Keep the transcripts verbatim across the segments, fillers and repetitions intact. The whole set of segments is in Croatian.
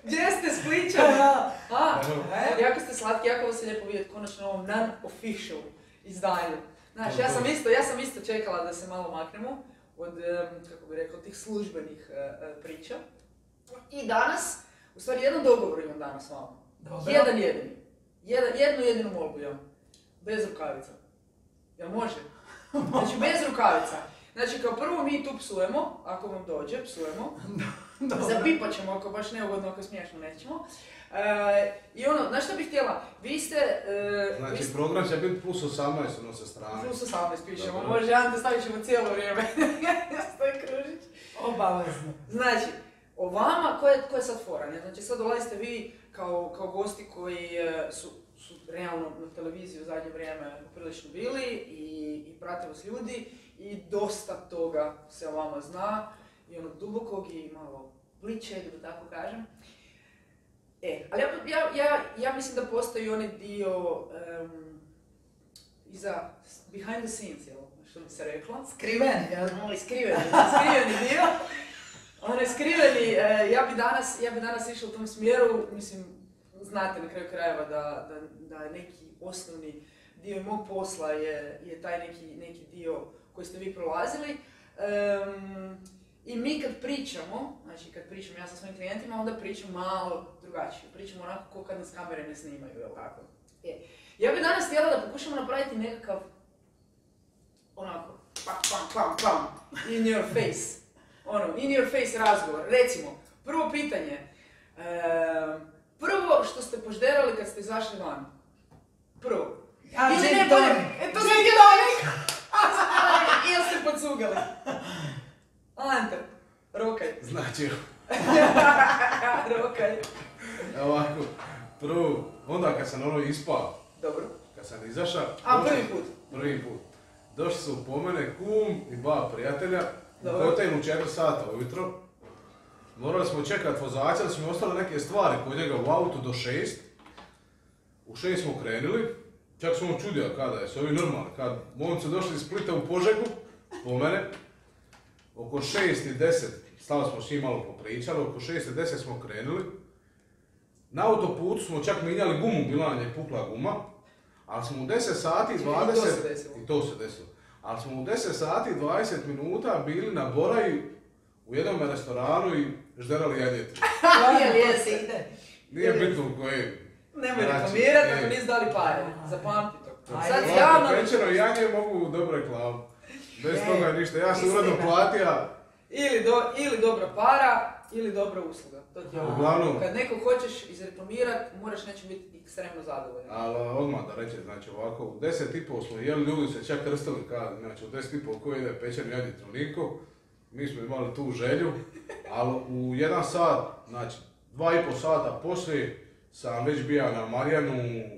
Gdje ste Spličani? A, jako ste slatki, jako vas se lijepo vidjeti konačno ovom non-official izdanju. Znaš, ja sam isto, ja sam isto čekala da se malo maknemo od, kako bi rekao, tih službenih uh, priča. I danas, u stvari jedan dogovor imam danas s vama. Dobro. Jedan jedini. Jedan, jednu jedinu molbu imam. Bez rukavica. Jel može? Znači bez rukavica. Znači kao prvo mi tu psujemo, ako vam dođe, psujemo. Zapipat ćemo ako baš neugodno, ako smiješno nećemo. E, I ono, znaš što bih htjela? Vi ste... E, znači vi ste... program će biti plus osamnaest, ono sa strane. Plus osamnaest pišemo, dobro. Može, Ante, stavit ćemo cijelo vrijeme. Stoji Kružić. Obavezno. Znači, o vama, ko je, ko je sad fora? Ne? Znači sad dolazite vi kao, kao gosti koji su, su realno na televiziji u zadnje vrijeme prilično bili i, i prate vas ljudi i dosta toga se o vama zna i ono dubokog i malo pličeg, da tako kažem. E, ali ja, ja, ja, ja mislim da postoji onaj dio um, iza, behind the scenes, jel? Što bi se rekla? Skriveni, jel? Mali skriveni, skriveni dio. Onaj skriveni, e, ja bi danas, ja bi danas išla u tom smjeru, mislim, znate na kraju krajeva da, da, da neki osnovni dio mog posla je, je taj neki, neki dio koji ste vi prolazili. Um, I mi kad pričamo, znači kad pričam ja sa svojim klijentima, onda pričam malo drugačije. Pričam onako kao kad nas kamere ne snimaju, jel tako? E, ja bi danas htjela da pokušamo napraviti nekakav, onako, pam, pam, pam, pam, in your face. Ono, in your face razgovor. Recimo, prvo pitanje. E, prvo što ste požderali kad ste izašli van. Prvo. Ja, Ili gin ne, tonic. E, to sam gin tonic! Ili ste podsugali. Ante, rokaj. Znači, Rokaj. ovako, prvo, onda kad sam ono ispao, Dobro. kad sam izašao, A, prvi put? Prvi put. Došli su po mene kum i dva prijatelja, Dobro. u hotelu u četiri sata ujutro. Morali smo čekat vozača, da su mi ostale neke stvari kod njega u autu do šest. U šest smo krenuli, čak smo čudio kada je, su ovi normalni, kad momci došli iz Splita u Požegu, po mene, oko šest i deset, stali smo s njim malo popričali, oko šest i deset smo krenuli. Na autoputu smo čak mijenjali gumu, bila nam je pukla guma, ali smo u deset sati i dvadeset, I to se desilo. i to se desilo. Ali smo u deset sati i dvadeset minuta bili na Boraji u jednom restoranu i žderali janjetinu. Nije se ide. Nije bitno koji. Nemoj reklamirati ako nisi dali pare, zapamti to. Aj, Sad je. javno... Večero janje mogu dobro reklamu. Bez Je. toga ništa, ja sam Istina. uredno platio. Ili, do, ili dobra para, ili dobra usluga. To ti je ovo. Uglavnom, Kad neko hoćeš izreklamirat, moraš neće biti ekstremno zadovoljan. ali odmah da reći, znači ovako, u deset i pol smo jeli, ljudi se čak krstili, kad, znači u deset i pol ko ide pečen janjetinu niko. Mi smo imali tu želju, ali u jedan sat, znači dva i pol sata poslije sam već bio na Marjanu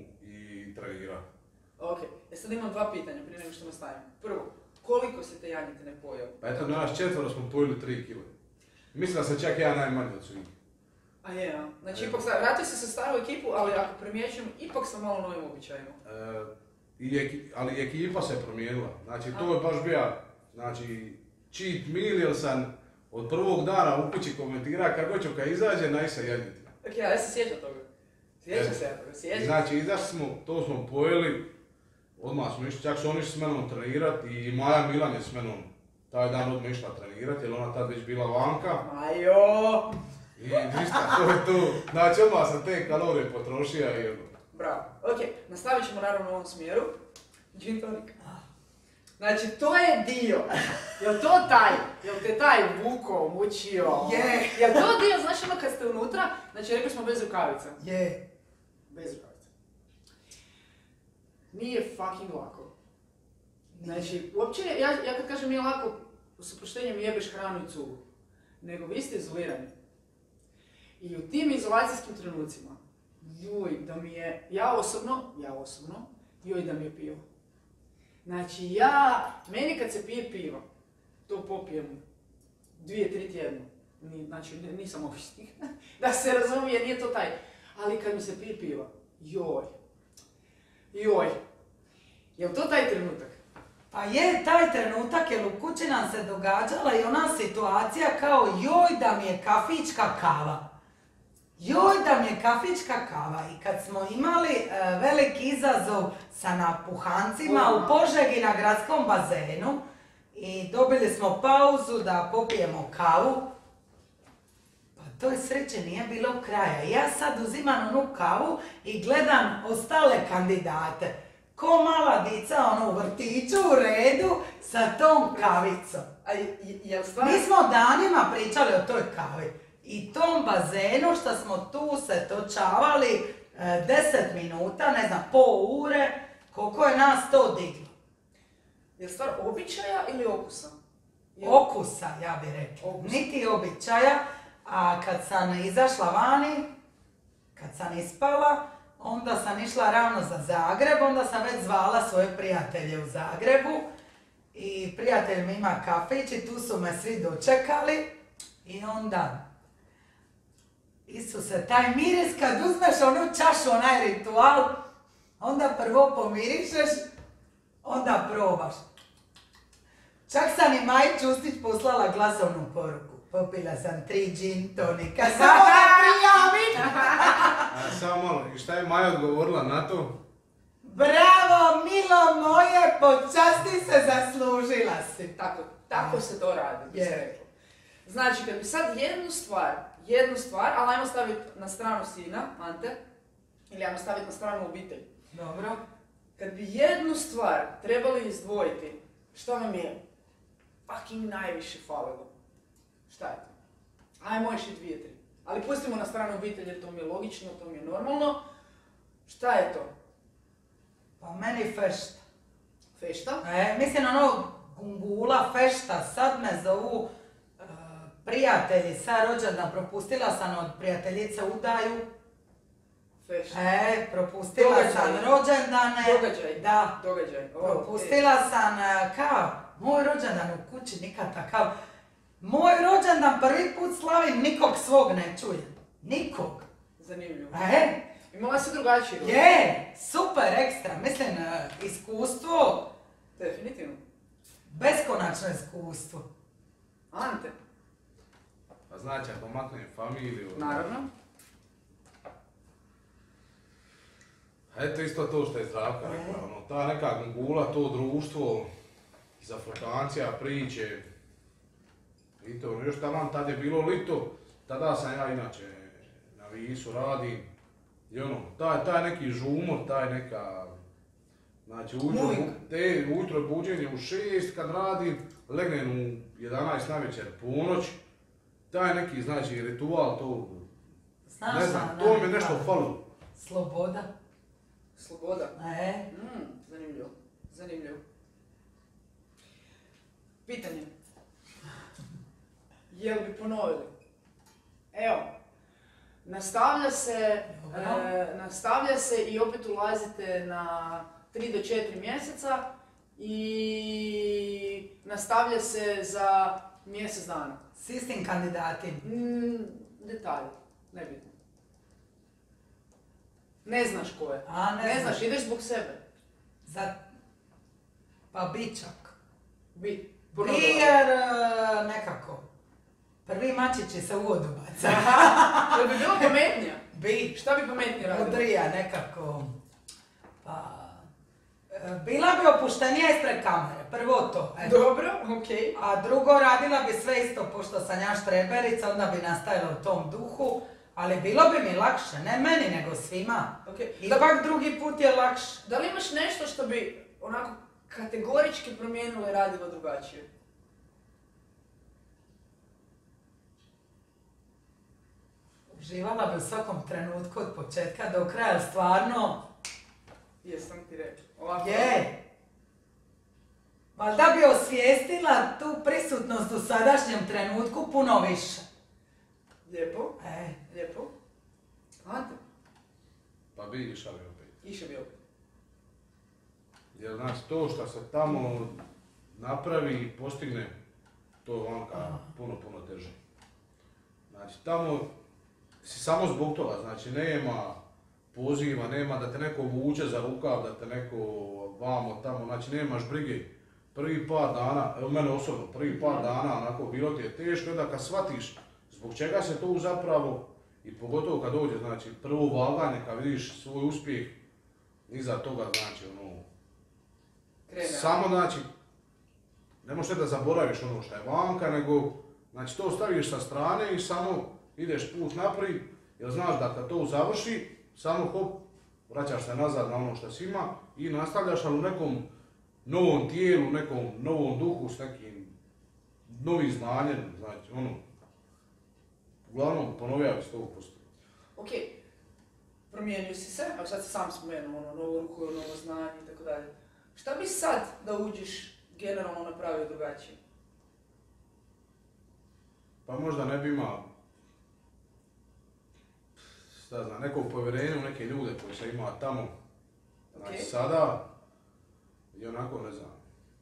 i trenirao. Ok, e sad imam dva pitanja prije nego što nastavim. Prvo, koliko se te janjetine pojeo? Pa eto, nas četvoro smo pojeli tri kile. Mislim da sam čak ja najmanji od svih. A je, a? Znači Evo. ipak sam, vratio se sa staru ekipu, ali ako primjećujem, ipak sam malo novim običajima. E, i eki, ali i ekipa se promijenila. Znači to je baš bio, znači, cheat meal, jer sam od prvog dana u kući komentira kako ću kad izađe, naj se janjetina. Ok, ja se sjećam toga. Sjećam se ja toga, sjećam. Znači, izašli smo, to smo pojeli, odmah smo išli, čak su oni išli s menom trenirati i Maja Milan je s menom taj dan odmah išla trenirati, jer ona tad već bila vanka. Majo! I ništa, to je to. Znači, odmah sam te kalorije potrošio i ono. Bravo. Ok, nastavit ćemo naravno u ovom smjeru. Gin tonic. Znači, to je dio. Jel to taj? Jel te taj vuko, mučio? Je. Jel to dio, znaš ono kad ste unutra? Znači, rekli smo bez rukavica. Je. Bez rukavica. Nije fucking lako. Znači, uopće, ja, ja kad kažem nije lako, s oproštenjem jebeš hranu i cugu. Nego vi ste izolirani. I u tim izolacijskim trenucima, joj, da mi je, ja osobno, ja osobno, joj da mi je pivo. Znači ja, meni kad se pije pivo, to popijem dvije, tri tjedno. Ni, znači nisam ovisnik, da se razumije, nije to taj. Ali kad mi se pije pivo, joj, joj, je li to taj trenutak? Pa je taj trenutak, jer u kući nam se događala i ona situacija kao joj da mi je kafićka kava. Joj, da mi je kafićka kava. I kad smo imali e, veliki izazov sa napuhancima u Požegi na gradskom bazenu i dobili smo pauzu da popijemo kavu, pa toj sreće nije bilo kraja. Ja sad uzimam onu kavu i gledam ostale kandidate. Ko mala dica ono, u vrtiću u redu sa tom kavicom. A je- jel stvarno... Mi smo danima pričali o toj kavi i tom bazenu što smo tu se točavali e, deset minuta, ne znam, pol ure, koliko je nas to diglo. Jel stvar običaja ili okusa? Jel- Okusa, ja bih rekla. Okusa. Niti običaja, a kad sam izašla vani, kad sam ispala, onda sam išla ravno za Zagreb, onda sam već zvala svoje prijatelje u Zagrebu i prijatelj mi ima kafić i tu su me svi dočekali i onda, Isuse, taj miris kad uzmeš onu čašu, onaj ritual, onda prvo pomirišeš, onda probaš. Čak sam i Maji Čustić poslala glasovnu poruku. Popila sam tri gin tonika, samo da prijavim! A samo malo, i šta je Maja odgovorila na to? Bravo, milo moje, počasti se, zaslužila si. Tako, tako se to radi, bi se Je. reklo. Znači, kad bi sad jednu stvar, jednu stvar, ali ajmo staviti na stranu sina, Ante, ili ajmo staviti na stranu obitelj. Dobro. Kad bi jednu stvar trebali izdvojiti, što vam je fucking najviše falilo? Šta je to? Ajmo još i dvije, tri. Ali pustimo na stranu obitelj jer to mi je logično, to mi je normalno. Šta je to? Pa meni fešta. Fešta? E, mislim ono gungula, fešta, sad me zovu e, prijatelji sa rođendan, propustila sam od prijateljice udaju. Fešta. E, propustila Događaj. sam rođendane. Događaj. Da. Događaj. O, Propustila sam e, kao, moj rođendan u kući nikad takav. Moj rođendan prvi put slavim, nikog svog ne čujem. Nikog. Zanimljivo. E, Imala se drugačije rođendan. je, super, ekstra. Mislim, e, iskustvo, Definitivno. beskonačno iskustvo. Ante. Pa znači, ako maknem familiju... Naravno. Eto isto to što je Zdravka rekla, ono, ta neka gungula, to društvo, zafrkancija, priče, i to, još taman tad je bilo lito, tada sam ja inače na Visu radim, i ono, taj, taj neki žumor, taj neka, znači ujutro, Mujk. te, ujutro je buđenje u šest kad radim, legnem u jedanaest navečer, ponoć, taj neki, znači, ritual, to, Znaš ne znam, šta, to mi je ne, nešto da. falilo. Sloboda. Sloboda. E, Mm, zanimljivo. Zanimljivo. Pitanje. Jel bi ponovili? Evo. Nastavlja se, Dobro. e, nastavlja se i opet ulazite na tri do četiri mjeseca i nastavlja se za mjesec dana. s istim kandidatima. Mm, detalj, nebitno. Ne znaš ko je. A, ne, Ne znaš. znaš, ideš zbog sebe. Za... Pa bičak. Bi. Bi jer e, nekako. Prvi mačići se u vodu baca. Jel bi bilo pametnija? Bi. Šta bi pametnije radila? Mudrija nekako. Pa... e, Bila bi opuštenija ispred kamere. Prvo to. eto. Dobro, okej. A drugo, radila bi sve isto, pošto sam ja štreberica, onda bi nastavila u tom duhu. Ali bilo bi mi lakše, ne meni, nego svima. okej. Da, Ipak drugi put je lakše. da li imaš nešto što bi onako kategorički promijenilo i radilo drugačije? Uživala bi u svakom trenutku od početka do kraja, stvarno. Jesam ti rekla. Ovako. Je. Valjda bi osvijestila tu prisutnost u sadašnjem trenutku puno više. Lijepo, E, lijepo. Ante, Pa bi išao bi opet. iše bi opet. Jer znači to što se tamo napravi i postigne, to je onka puno, puno teže. Znači tamo si samo zbog toga, znači nema poziva, nema da te neko vuče za rukav, da te neko vamo tamo, znači nemaš brige. Prvi par dana, evo mene osobno, prvi par dana onako bilo ti je teško, onda kad shvatiš zbog čega se to zapravo I pogotovo kad dođe, znači, prvo vaganje, kad vidiš svoj uspjeh, iza toga, znači, ono, Krene. samo, znači, ne možeš da zaboraviš ono što je vanka, nego, znači, to staviš sa strane i samo ideš put naprijed, jer znaš da kad to završi, samo hop, vraćaš se nazad na ono što si ima i nastavljaš, ali u nekom novom tijelu, nekom novom duhu, s nekim novim znanjem, znači, ono, uglavnom ponovljaju sto posto. Ok, promijenio si se, a sad si sam spomenuo, ono, novu ruku, novo znanje i tako dalje. Šta bi sad da uđeš generalno napravio drugačije? Pa možda ne bi imao, šta znam, nekog povjerenja u neke ljude koji se ima tamo. Znači Okay. sada, i onako ne znam.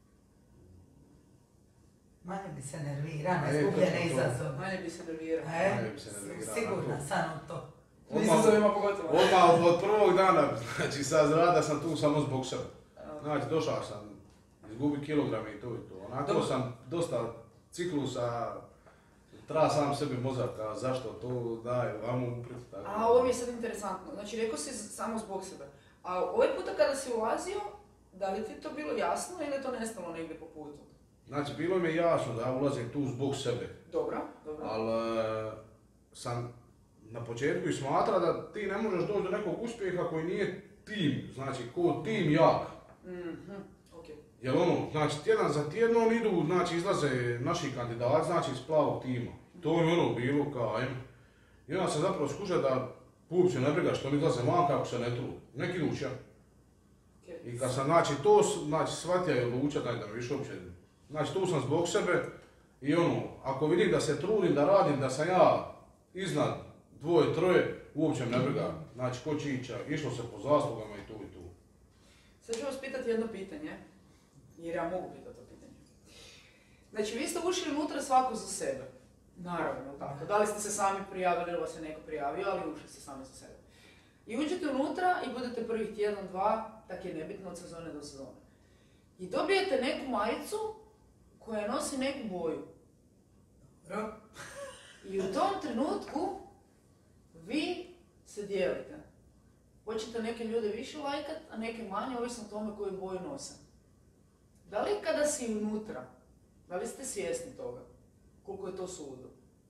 Manje bi se nervira na E, izgubljene točno to. izazove. Manje bi se nervirao. E, Manje bi se nervirao sigurna na to. sam u to. U izazovima pogotovo. Odmah od, od prvog dana, znači sad rada sam tu samo zbog sebe. Znači došao sam izgubiti kilograme i to i to. Onako Dobro. sam dosta ciklusa, treba sam sebi mozaka, zašto to daje, vamo upriti tako. A ovo mi je sad interesantno. Znači, rekao si samo zbog sebe. A ovaj puta kada si ulazio, da li ti to bilo jasno ili je to nestalo negdje po putu? Znači bilo mi je jasno da ja ulazim tu zbog sebe, Dobro, dobro. ali e, sam na početku i smatra da ti ne možeš doći do nekog uspjeha koji nije tim, znači ko tim jak. Mhm, ok. Jer ono, znači tjedan za tjednom idu, znači izlaze naši kandidati, znači iz plavog tima. To je ono bilo kao ajme. I onda se zapravo skuša da uopće ne briga što mi izlaze vanka ako se ne trudi. Neki iduća. Ok. I kad sam znači to s- znači, shvatio i odlučio da mi više uopće. Znači tu sam zbog sebe i ono, ako vidim da se trudim, da radim, da sam ja iznad dvoje, troje, uopće me ne briga. Znači ko će ići, išlo se po zaslugama i tu i tu. Sad ću vas pitati jedno pitanje, jer ja mogu pitati to pitanje. Znači, vi ste ušli unutra svako za sebe. Naravno, jel tako. Da li ste se sami prijavili ili vas je neko prijavio, ali ušli ste sami za sebe. I uđete unutra i budete prvih tjedan, dva, tak je nebitno od sezone do sezone. I dobijete neku majicu koja nosi neku boju. Dobro. I u tom trenutku vi se dijelite. Hoćete neke ljude više lajkat, a neke manje, ovisno o tome koju boju nose. Da li kada si unutra, da li ste svjesni toga? Koliko je to suludo?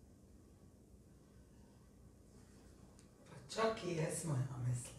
Pa čak i jesmo, ja mislim.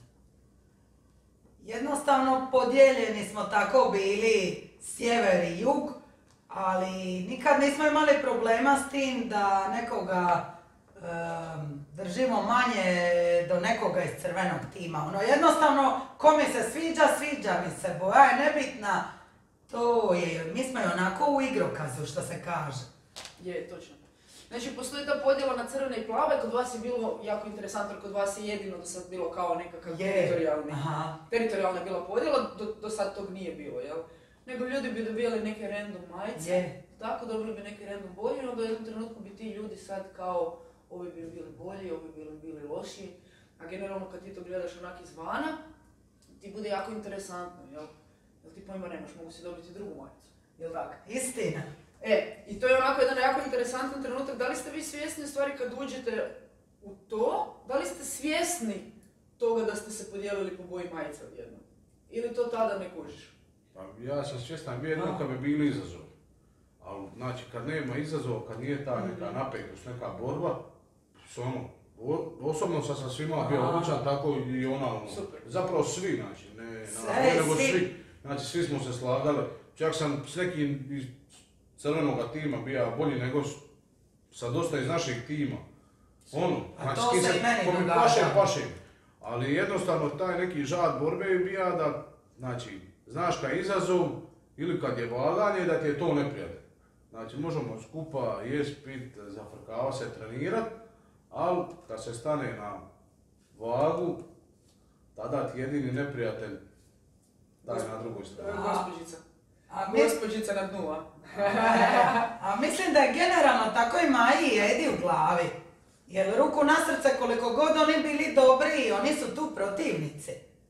Jednostavno podijeljeni smo tako bili sjever i jug, ali nikad nismo imali problema s tim da nekoga em, držimo manje do nekoga iz crvenog tima. Ono, jednostavno, ko mi se sviđa, sviđa mi se, boja je nebitna. To je, mi smo i onako u igrokazu, što se kaže. Je, točno. Znači, postoji ta podjela na crvene i plave, kod vas je bilo jako interesantno, kod vas je jedino do sad bilo kao nekakav Je. teritorijalni. Aha. Teritorijalna je bila podjela, do, do sad tog nije bilo, jel? Nego ljudi bi dobijali neke random majice, Je. tako dobili bi neke random boje, i onda u jednom trenutku bi ti ljudi sad kao ovi bi bili bolji, ovi bi bili lošiji, a generalno kad ti to gledaš onak izvana, ti bude jako interesantno, jel? Jel ti pojma nemaš, mogu si dobiti drugu majicu, jel tako? Istina. E, i to je onako jedan jako interesantan trenutak. Da li ste vi svjesni u stvari kad uđete u to, da li ste svjesni toga da ste se podijelili po boji majice odjednom? Ili to tada ne kužiš? Pa ja sam svjestan bio jednom kad bi bili izazovi. Ali znači kad nema izazova, kad nije ta neka napetost, neka borba, s ono, o- osobno sam sa svima bio Aha. odličan, tako i ona ono. Super. Zapravo svi, znači, ne Sve, na ne, nego svi. svi. Znači svi smo se slagali. Čak sam s nekim iz crvenoga tima bio bolji nego s- sa dosta iz našeg tima. Ono, A znači to s kim se se i meni ko mi događa. paše, paše. Ali jednostavno taj neki žad borbe je bio da, znači, znaš kad je izazov ili kad je vaganje da ti je to neprijatelj. Znači možemo skupa jest, pit, zafrkava se, trenirat, ali kad se stane na vagu, tada ti jedini neprijatelj taj na drugoj strani. Gospođica. A, mi, Gospođica na dnu, a? a mislim da je generalno tako i Maji i Edi u glavi. Jer ruku na srce koliko god oni bili dobri, oni su tu protivnici.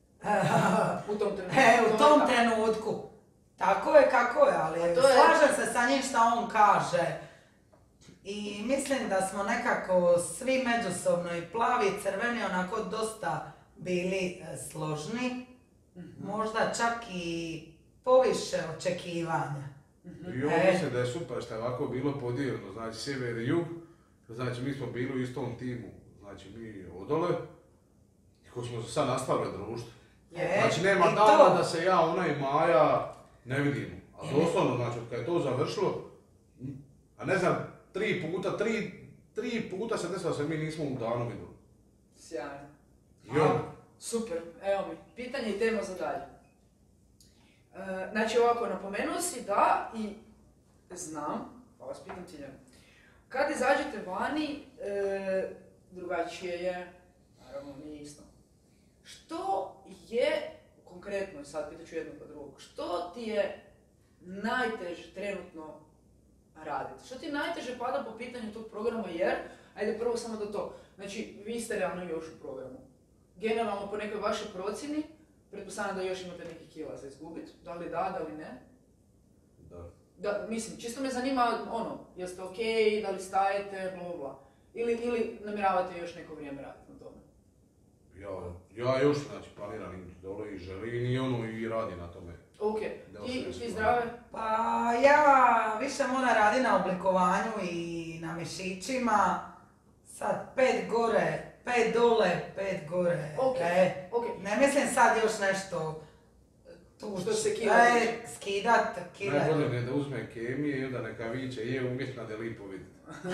U tom trenutku. E, u To je tom tako. trenutku. Tako je kako je, ali A to je- slažem se sa njim šta on kaže. I mislim da smo nekako svi međusobno i plavi i crveni onako dosta bili e, složni. Mhm. Možda čak i poviše očekivanja. I ovo E. mislim da je super što je ovako bilo podijeljeno, znači sjever i jug, znači mi smo bili u istom timu, znači mi odole, i ko smo se sad nastavili društvo. E, Znači nema i dana to- da se ja, ona i Maja ne vidimo. A E. doslovno, znači kad je to završilo, a ne znam, tri puta, tri, tri puta se desilo da se mi nismo u danu vidjeli. Sjajno. I on, Super, evo mi, pitanje i tema za dalje. E, znači ovako, napomenuo si da i znam, pa vas pitam ciljano, kad izađete vani, e, drugačije je, naravno nije isto. Što je, konkretno, i sad pitat ću jedno pa drugog, što ti je najteže trenutno raditi? Što ti najteže pada po pitanju tog programa jer, ajde prvo samo do to, znači vi ste realno još u programu. Generalno po nekoj vašoj procjeni, pretpostavljam da još imate neki kila za izgubiti, da li da, da li ne? da. Da, mislim, čisto me zanima ono, jeste ok, da li stajete, bla bla bla. Ili, ili namjeravate još neko vrijeme raditi na tome? Ja, ja još, znači, planiram ići dole i želim i ono i radi na tome. Ok, Da ti, ostaje ti s zdrave? Pa ja više moram raditi na oblikovanju i na mišićima. Sad pet gore, pet dole, pet gore. Ok, E, ok. ne mislim sad još nešto tu Što se kila e, tiče. skidat kile. Najbolje je da uzme kemije i onda neka viče je umjetna da lipo vidi.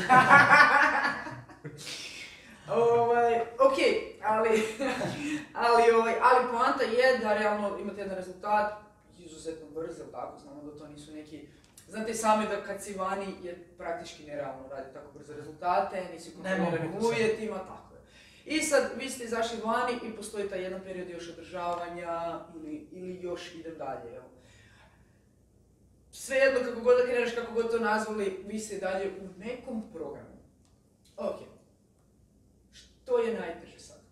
Ovaj, ok, ali, ali, ovaj, ali poanta je da realno imate jedan rezultat izuzetno brz, jel tako, znamo da to nisu neki... Znate i sami da kad si vani je praktički nerealno raditi tako brze rezultate, nisi u kontroliranim Nemoguće. uvjetima, tako je. I sad vi ste izašli vani i postoji taj jedan period još održavanja ili, ili još idem dalje, jel? Svejedno kako god da kreneš, kako god to nazvali, vi ste dalje u nekom programu. Ok. Što je najteže sad?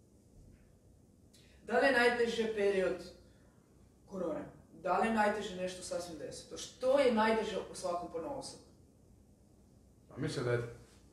Da li je najteže period korone? Da li je najteže nešto sasvim deseto? Što je najteže u svakom ponaosob? A mislim da je, uh,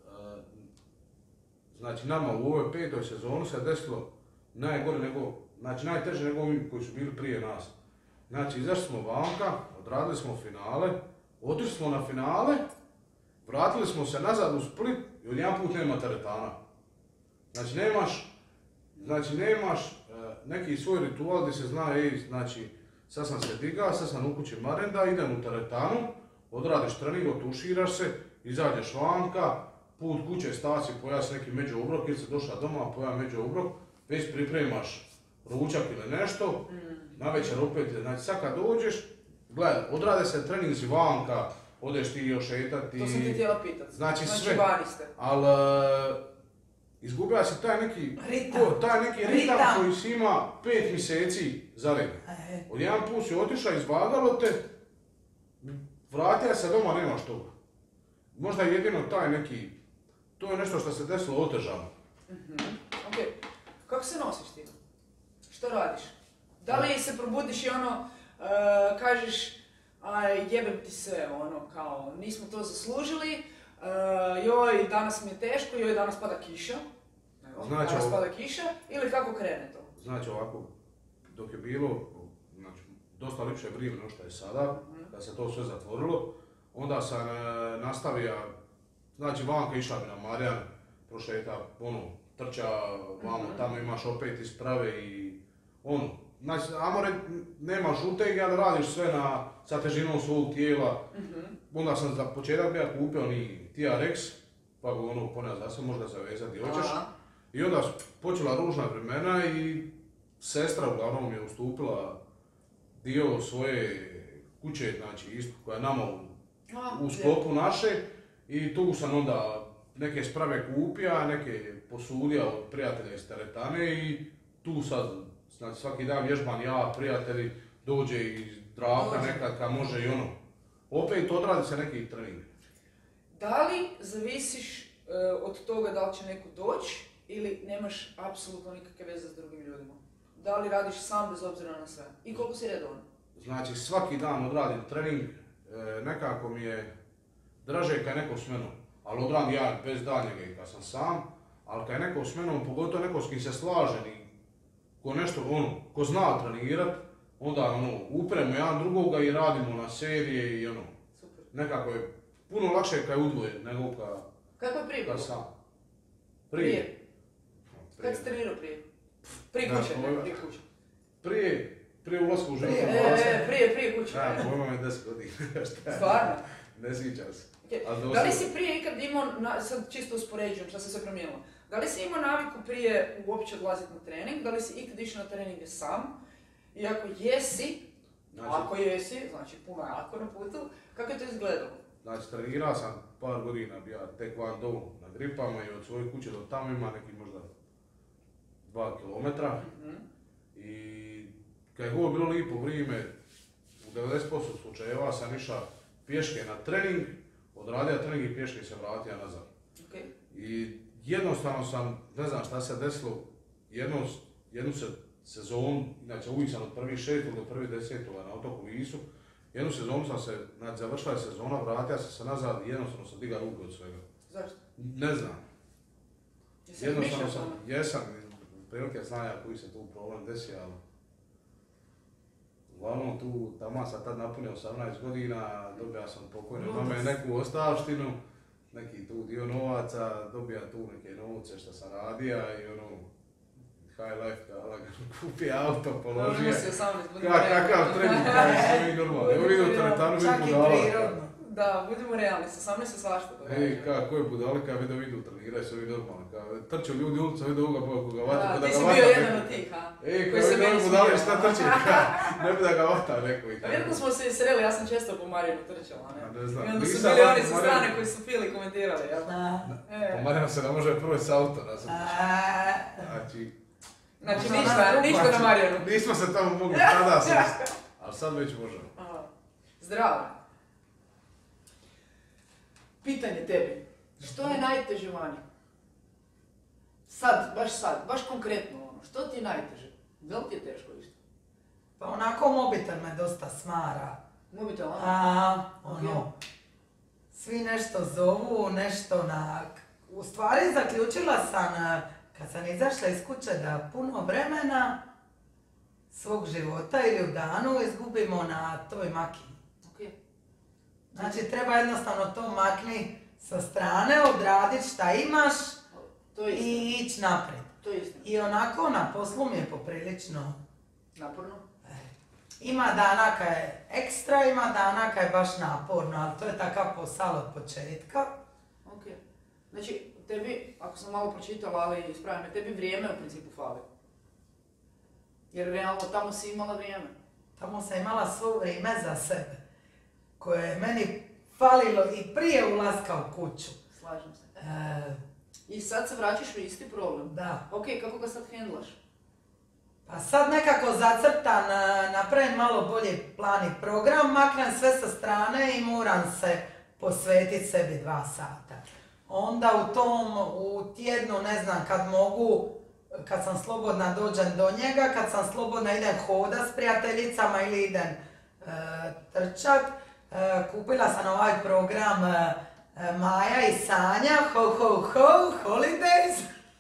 znači nama u ovoj petoj sezoni se desilo najgore nego, znači najteže nego ovi koji su bili prije nas. Znači izašli smo vanka, odradili smo finale, otišli smo na finale, vratili smo se nazad u Split i odjedan put nema teretana. Znači nemaš, znači nemaš uh, neki svoj ritual gdje se zna, ej, znači sad sam se digao, sad sam u kući marenda, idem u teretanu, odradiš trening, otuširaš se, izađeš vanka, put kuće staci pojas neki među obrok ili si došla doma, poja među obrok, već pripremaš ručak ili nešto, na večer opet, znači sad kad dođeš, gledaj, odrade se treninzi vanka, odeš ti još šetati. To sam ti htjela pitat. Znači Znači sve. vani ste. Ali izgubila si taj neki Ritam. ko- taj neki ritam, Ritam. koji si ima pet mjeseci za redom. E, Odjedan put si otišao, izvagalo te, vratila se doma, nemaš toga. Možda jedino taj neki, to je nešto što se desilo otežano. Mhm. Ok, kako se nosiš ti? Što radiš? Da li se probudiš i ono, e, kažeš, aj jebem ti sve, ono, kao, nismo to zaslužili, e, joj, danas mi je teško, joj, danas pada kiša, evo, Znači, danas ovo- pada kiša, ili kako krene to? Znači ovako, dok je bilo, znači, dosta lipše vrijeme nego što je sada, kad se to sve zatvorilo, onda sam e, nastavio, znači vanka išla bi na Marijan, prošeta, ono, trča, vamo, Mhm. tamo imaš opet isprave i ono, znači, ajmo reći, nema žutega, ali radiš sve na, sa težinom svog tijela. Mhm. Onda sam za početak bio kupio ni T R X, pa ga ono poneo za se, možda zavezati hoćeš. Aha. I onda su počela ružna vremena i sestra uglavnom je ustupila dio svoje kuće, znači isto koja je nama u, A, u sklopu naše i tu sam onda neke sprave kupio, neke posudio od prijatelja iz teretane i tu sad, znači svaki dan vježbam ja, prijatelji, dođe iz draka Dođe. nekad kad može i ono. Opet odradi se neki trening. Da li zavisiš e, od toga da li će neko doći ili nemaš apsolutno nikakve veze s drugim ljudima? Da li radiš sam bez obzira na sve? I koliko si redovan? Znači svaki dan odradim trening, e, nekako mi je draže kad je neko s menom. A ali odradim ja bez daljnjega i kad sam sam, ali kad je neko s menom, pogotovo neko s kim se slažem i ko nešto, ono, ko zna trenirat, onda ono, upremo jedan drugoga i radimo na serije i ono, Super. nekako je puno lakše kad je udvojen nego kad, Kako je prije kad bilo? sam. Prije. Prije. Kad si trenirao prije? Prije Da, kuće, ne, ovo- prije kuće. Prije, prije ulaska u život. Prije. E, prije, prije kuće. Da, pojma me deset godina. Šta je? Stvarno? Ne sjećam se. Okay. Ali Da li dosta- si prije ikad imao, na- sad čisto uspoređujem šta se sve promijenilo, da li si imao naviku prije uopće odlaziti na trening, da li si ikad išao na treninge sam, i ako jesi, Znači, ako jesi, znači puno ako na putu, kako je to izgledalo? znači, trenirao sam par godina, bio taekwondo na gripama i od svoje kuće do tamo ima neki možda dva kilometra. Mhm. I kad je god bilo lipo vrijeme, u devedeset posto slučajeva sam išao pješke na trening, odradio trening i pješke se vratio nazad. Okay. I jednostavno sam, ne znam šta se desilo, jednu, jednu se, sezonu, znači uvijek sam od prvih šestog do prvih desetoga na otoku Visu, jednu sezonu sam se, znači završila je sezona, vratio sam se nazad i jednostavno sam digao ruke od svega. Zašto? Ne znam, Jesi jednostavno mišljao sam, o tome? jesam, prilike znam ja koji se tu problem desi, ali uglavnom tu, tamo sam tad napunio osamnaest godina, dobija sam pokojne Ludost. mame neku ostavštinu, neki tu dio novaca, dobija tu neke novce što sam radija i ono, high life, da lagano kupi auto, položio. Možemo si osamnaest, budimo Ka, realni. kakav trening, kaj sve i normalno. Evo vidim u teretanu Čak vidim i budala. prirodno. Da, budimo realni, sa osamnaest se svašta događa. Ej, ka, ko je budali, kad vidio vidu treniraju se ovi normalno, ka, trču ljudi u ulicu, vidio ovoga boja koga vata, Da, pa da ti ga si vata bio neko. jedan od tih, ha? Ej, koji kao se vidio meni ovi budali smijao. šta trči, ka, ne bi da ga vata neko i A tako. vjerojatno smo se i sreli, ja sam često po Marijanu trčala, ne? A, ne znam, I onda su nisam bili baš oni po sa Marijanu- strane koji su pili i komentirali, jel? Da. E. Po Marijanu se ne može prvo s auto, da sam. A, Znači, Znači Možda ništa, nas ništa na Marijanu. nismo se tamo mogli tada sresti, ali sad već možemo. Aha. Zdravo. Pitanje tebi. Što je najteže vani? Sad, baš sad, baš konkretno ono. Što ti je najteže? Da li ti je teško isto? Pa onako mobitel me dosta smara. Mobitel, a? A, ono, svi nešto zovu, nešto na... U stvari zaključila sam, a, kad sam izašla iz kuće, da puno vremena svog života ili u danu izgubimo na toj makini. Ok. Znači, treba jednostavno to makni sa strane, odraditi šta imaš To je i istina. ići naprijed. To je istina. I onako na poslu mi je poprilično... Naporno? Ima dana kad je ekstra, ima dana kad je baš naporno, ali to je takav posao od početka. Ok. Znači, tebi, ako sam malo pročitala, ali ispravim me, tebi vrijeme u principu fali. Jer realno tamo si imala vrijeme. Tamo sam imala svo vrijeme za sebe, koje je meni falilo i prije ulaska u kuću. Slažem se. E, I sad se vraćaš u isti problem. da, Ok, kako ga sad hendlaš? pa sad nekako zacrtan, e, napravim malo bolji plan i program, maknem sve sa strane i moram se posvetiti sebi dva sata. Onda u tom, u tjednu, ne znam, kad mogu, kad sam slobodna dođem do njega, kad sam slobodna idem hodat s prijateljicama ili idem e, trčat. E, kupila sam ovaj program e, e, Maja i Sanja, ho ho ho, holidays.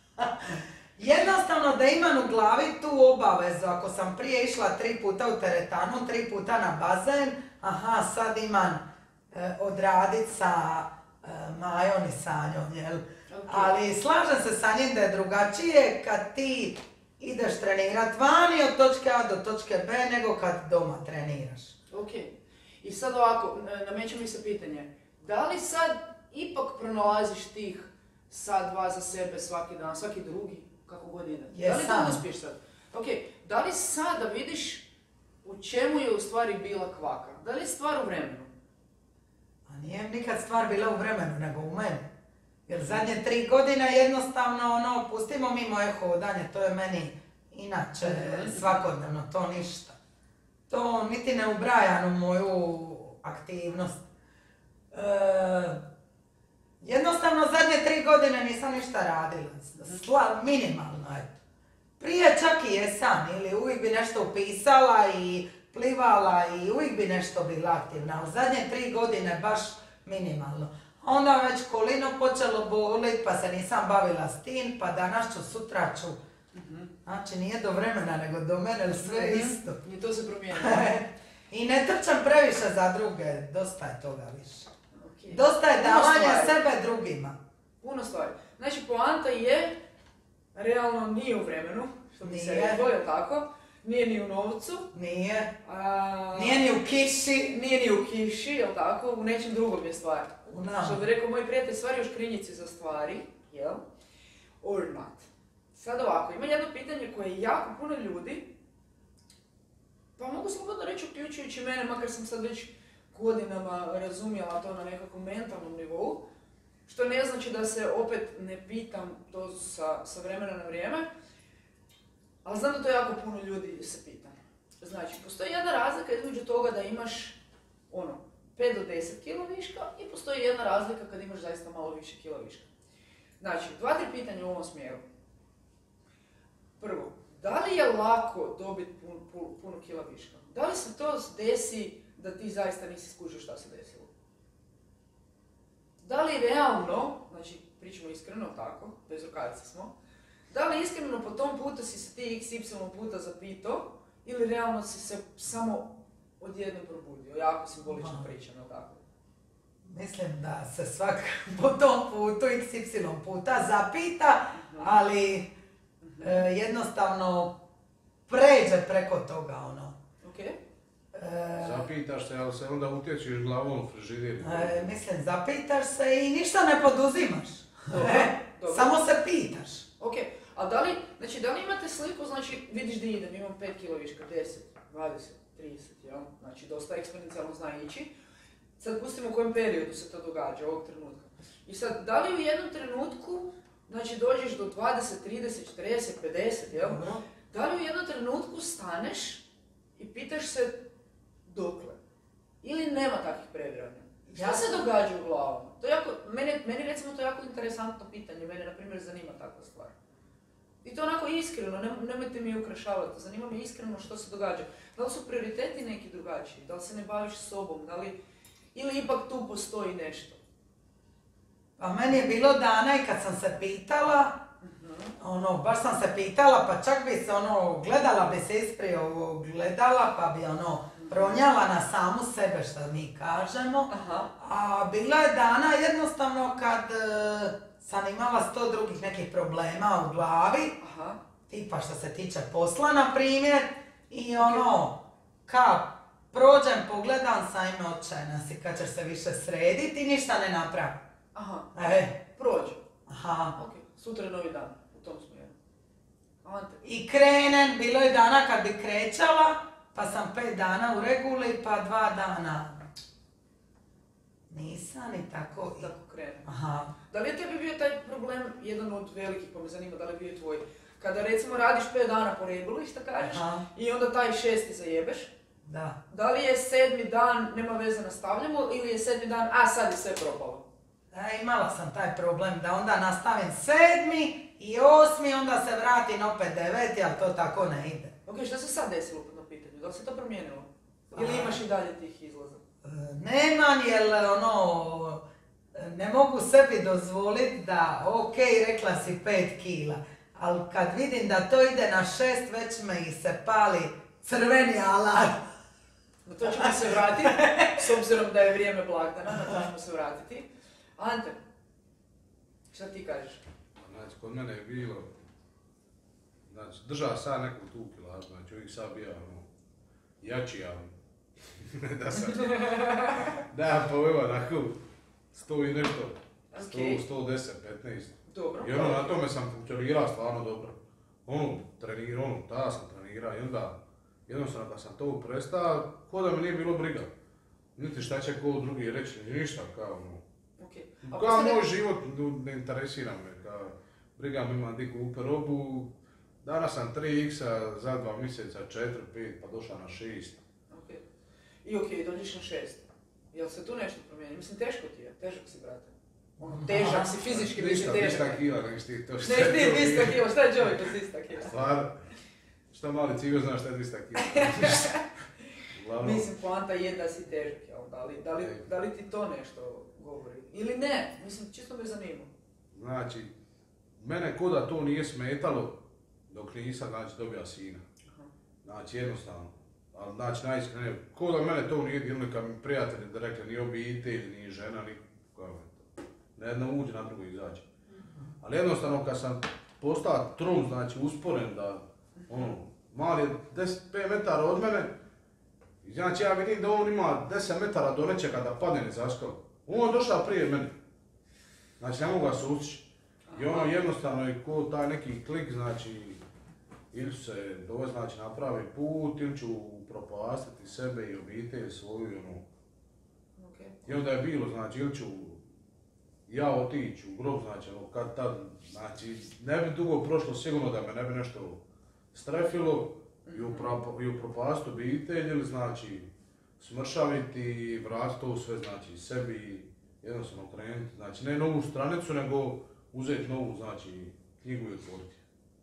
Jednostavno da imam u glavi tu obavezu, ako sam prije išla tri puta u teretanu, tri puta na bazen, aha, sad imam e, odradit sa e, Majom i Sanjom, jel? Ok. Ali slažem se sa njim da je drugačije kad ti ideš trenirat vani od točke A do točke B nego kad doma treniraš. Ok. I sad ovako, n- nameće mi se pitanje. Da li sad ipak pronalaziš tih sat, dva za sebe svaki dan, svaki drugi, kako god ide? Da li Jesam. to uspiješ sad? Ok. Da li sada vidiš u čemu je u stvari bila kvaka? Da li je stvar u vremenu? A nije nikad stvar bila u vremenu, nego u meni. Jer zadnje tri godine jednostavno, ono, pustimo mi moje hodanje, to je meni inače svakodnevno, to ništa. To niti ne ubrajam u moju aktivnost. E, jednostavno zadnje tri godine nisam ništa radila, Sla, minimalno, eto. Prije čak i jesam, ili uvijek bi nešto upisala i plivala i uvijek bi nešto bila aktivna. U zadnje tri godine baš minimalno. Onda već kolino počelo bolit, pa se nisam bavila s tim, pa danas ću, sutra ću. Znači nije do vremena, nego do mene sve isto. I to se promijenilo. I ne trčam previše za druge, dosta je toga više. Okay. Dosta je davanja stvari. sebe drugima. Puno stvari. Znači, poanta je, realno nije u vremenu, što bi se Nije. reklo, je tako? Nije ni u novcu. Nije. A, Nije ni u kiši. Nije ni u kiši, jel tako? U nečem drugom je stvar. U nama. Što bi rekao moj prijatelj, stvari u škrinjici za stvari, jel? Or not. Sad ovako, ima jedno pitanje koje je jako puno ljudi, pa mogu slobodno reći uključujući mene, makar sam sad već godinama razumjela to na nekakvom mentalnom nivou, što ne znači da se opet ne pitam to sa, sa vremena na vrijeme, ali znam da to jako puno ljudi se pita. Znači, postoji jedna razlika između toga da imaš ono, pet do deset kila viška i postoji jedna razlika kad imaš zaista malo više kila viška. Znači, dva, tri pitanja u ovom smjeru. Prvo, da li je lako dobiti pun, pun, puno kila viška? Da li se to desi da ti zaista nisi skužio šta se desilo? Da li realno, znači pričamo iskreno tako, bez rukavice smo, da li iskreno po tom putu si se ti iks ipsilon puta zapitao ili realno si se samo odjednom probudio? Jako simbolično pričam, jel tako? Mislim da se svak po tom putu iks ipsilon puta zapita, ali e, jednostavno pređe preko toga, ono. Okay. E, Zapitaš se, ali se onda utječiš glavom u frižider. e, mislim, zapitaš se i ništa ne poduzimaš. Dobro, E, dobro. samo se pitaš. Ok, a da li, znači da li imate sliku, znači vidiš da idem, imam pet kila viška, deset, dvadeset, trideset, jel? Znači dosta eksponencijalno zna ići. Sad pustimo u kojem periodu se to događa, ovog trenutka. I sad, da li u jednom trenutku, znači dođeš do dvadeset, trideset, četrdeset, pedeset, jel? Dobro. Da li u jednom trenutku staneš i pitaš se dokle? Ili nema takvih previranja? Šta Ja se sam- događa u glavama? To je jako, meni, meni recimo to je jako interesantno pitanje, mene na primjer zanima takva stvar. I to onako iskreno, ne, nemojte mi ukrašavati, zanima me iskreno što se događa. Da li su prioriteti neki drugačiji, da li se ne baviš sobom, da li, ili ipak tu postoji nešto? Pa meni je bilo dana i kad sam se pitala, ono, baš sam se pitala, pa čak bi se ono, gledala bi se ispred ovog gledala, pa bi ono, pronjala na samu sebe, što mi kažemo. Aha. A bila je dana jednostavno kad e, sam imala sto drugih nekih problema u glavi, Aha. tipa što se tiče posla, na primjer, i ono, ka prođem, pogledam, sajme očajna si, kad ćeš se više srediti i ništa ne napravi. Aha. E, Prođe. aha. Ok, sutra je novi dan, u tom smjeru. Ante. I krenem, bilo je dana kad bi krećala, pa sam pet dana u reguli, pa dva dana nisam i tako. i- Tako krene. Aha. Da li je tebi bio taj problem jedan od velikih, pa me zanima da li je bio tvoj? Kada recimo radiš pet dana po reguli, šta kažeš, Aha. i onda taj šesti zajebeš, Da. da li je sedmi dan, nema veze, nastavljamo, ili je sedmi dan, a sad je sve propalo? E, imala sam taj problem da onda nastavim sedmi i osmi, onda se vratim opet deveti, ali to tako ne ide. Ok, što se sad desilo po tom pitanju? Da li se to promijenilo? Ili A. imaš i dalje tih izlaza? E, Nemam, jer ono, ne mogu sebi dozvoliti da, ok, rekla si pet kila, ali kad vidim da to ide na šest, već me i se pali crveni alarm. Na to ćemo se vratiti, s obzirom da je vrijeme blagdana, na to ćemo se vratiti. Ante, šta ti kažeš? Znači, kod mene je bilo, znači, držao sam neku tu kilažu, znači uvijek sad bio, ono, jači, ali, ne da sam, da ja poveo onako, sto i nešto, sto, Ok. sto deset, petnaest. Dobro. I ono, na tome sam funkcionirao stvarno dobro. Ono, trenirao, ono, tada sam trenirao i onda, jednostavno kad sam to prestao, ko da me nije bilo briga. Niti šta će ko drugi reći, ni ništa, kao ono. Ok. A Kao poslije- moj život ne interesira me, kao briga me imam di kupe robu, danas sam tri iksa za dva mjeseca, četiri, pet, pa došao na šest. Ok. I ok, dođeš na šest. Jel se tu nešto promijeni? Mislim, teško ti je, težak si, brate. Ono, težak si, fizički biti Ništa, težak. ništa kila, nego ti to što Ne, je ti to dvjesto bilo. kila, šta je čovjek od dvjesto kila? Stvar, šta mali cigo zna šta je dvjesto kila. Uglavnom, Mislim, poanta je da si težak, jel? Da li, da li, da li ti to nešto govori? Ili ne? Mislim, čisto me zanima. znači, mene ko da to nije smetalo dok nisam, znači, dobio sina. Aha. Znači, jednostavno. Ali, znači, najiskrenije, ko da mene to nije dirali kad mi prijatelji da rekli, ni obitelj, ni žena, ni kako je to. Na jedno uđe, na drugo izađe. Ali jednostavno, kad sam postao trum, znači, usporen da, ono, mali je deset pet metara od mene, znači, ja vidim da on ima deset metara do nečega da padne ne zaskalo. On je došao prije mene. Znači, ne mogu ga sustići. I ono jednostavno je ko taj neki klik, znači, ili ću se dovesti, znači, napravi put, ili ću propastiti sebe i obitelj svoju, ono. Okay. I onda je bilo, znači, ili ću ja otići u grob, znači, ono, kad tad, znači, ne bi dugo prošlo sigurno da me ne bi nešto strefilo i upropastiti upropast obitelj, ili, znači, smršaviti, vratiti to sve, znači, sebi, jednostavno krenuti, znači, ne novu stranicu, nego uzeti novu, znači, knjigu i otvoriti.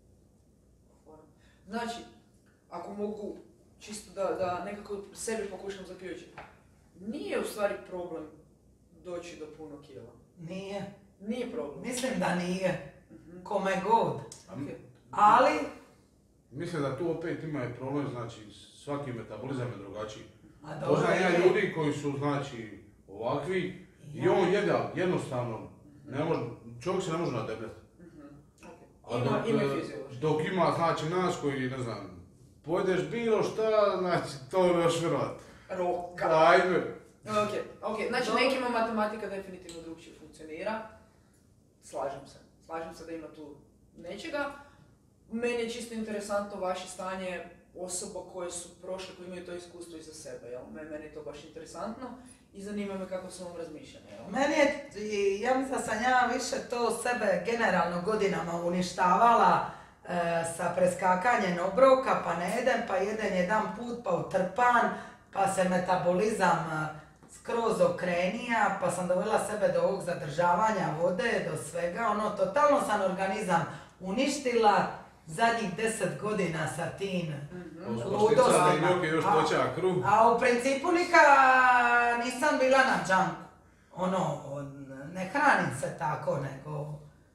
Znači, ako mogu čisto da, da nekako sebi pokušam zaključiti, nije u stvari problem doći do puno kila. Nije. Nije problem. Mislim da nije. Mhm. Kome god. Okay. Ali, Mislim da tu opet ima i problem, znači, svaki metabolizam je drugačiji. a dobro Poznajem ja je. ljudi koji su, znači, ovakvi i on jeda, jednostavno, ne može, čovjek se ne može nadebljati. Okay. A Ima, dok, ima e, fiziološki. dok ima, znači, nas koji, ne znam, pojedeš bilo šta, znači, to je još vjerojatno. Roka. Ajme. Ok, ok. Znači Dobro. nekima matematika definitivno drugčije funkcionira. Slažem se. Slažem se da ima tu nečega. Meni je čisto interesantno vaše stanje osoba koje su prošle, koje imaju to iskustvo iza sebe, jel? Meni je to baš interesantno i zanima me kako su vam razmišljene, jel? Meni je, i ja mislim da sam ja više to sebe generalno godinama uništavala e, sa preskakanjem obroka, pa ne jedem, pa jedem jedan put, pa utrpan, pa se metabolizam e, skroz okrenija, pa sam dovela sebe do ovog zadržavanja vode, do svega, ono, totalno sam organizam uništila zadnjih deset godina sa tim ludostima. Dok je još A- točak kruh. A u principu nikad nisam bila na džanku. Ono, ne hranim se tako, nego...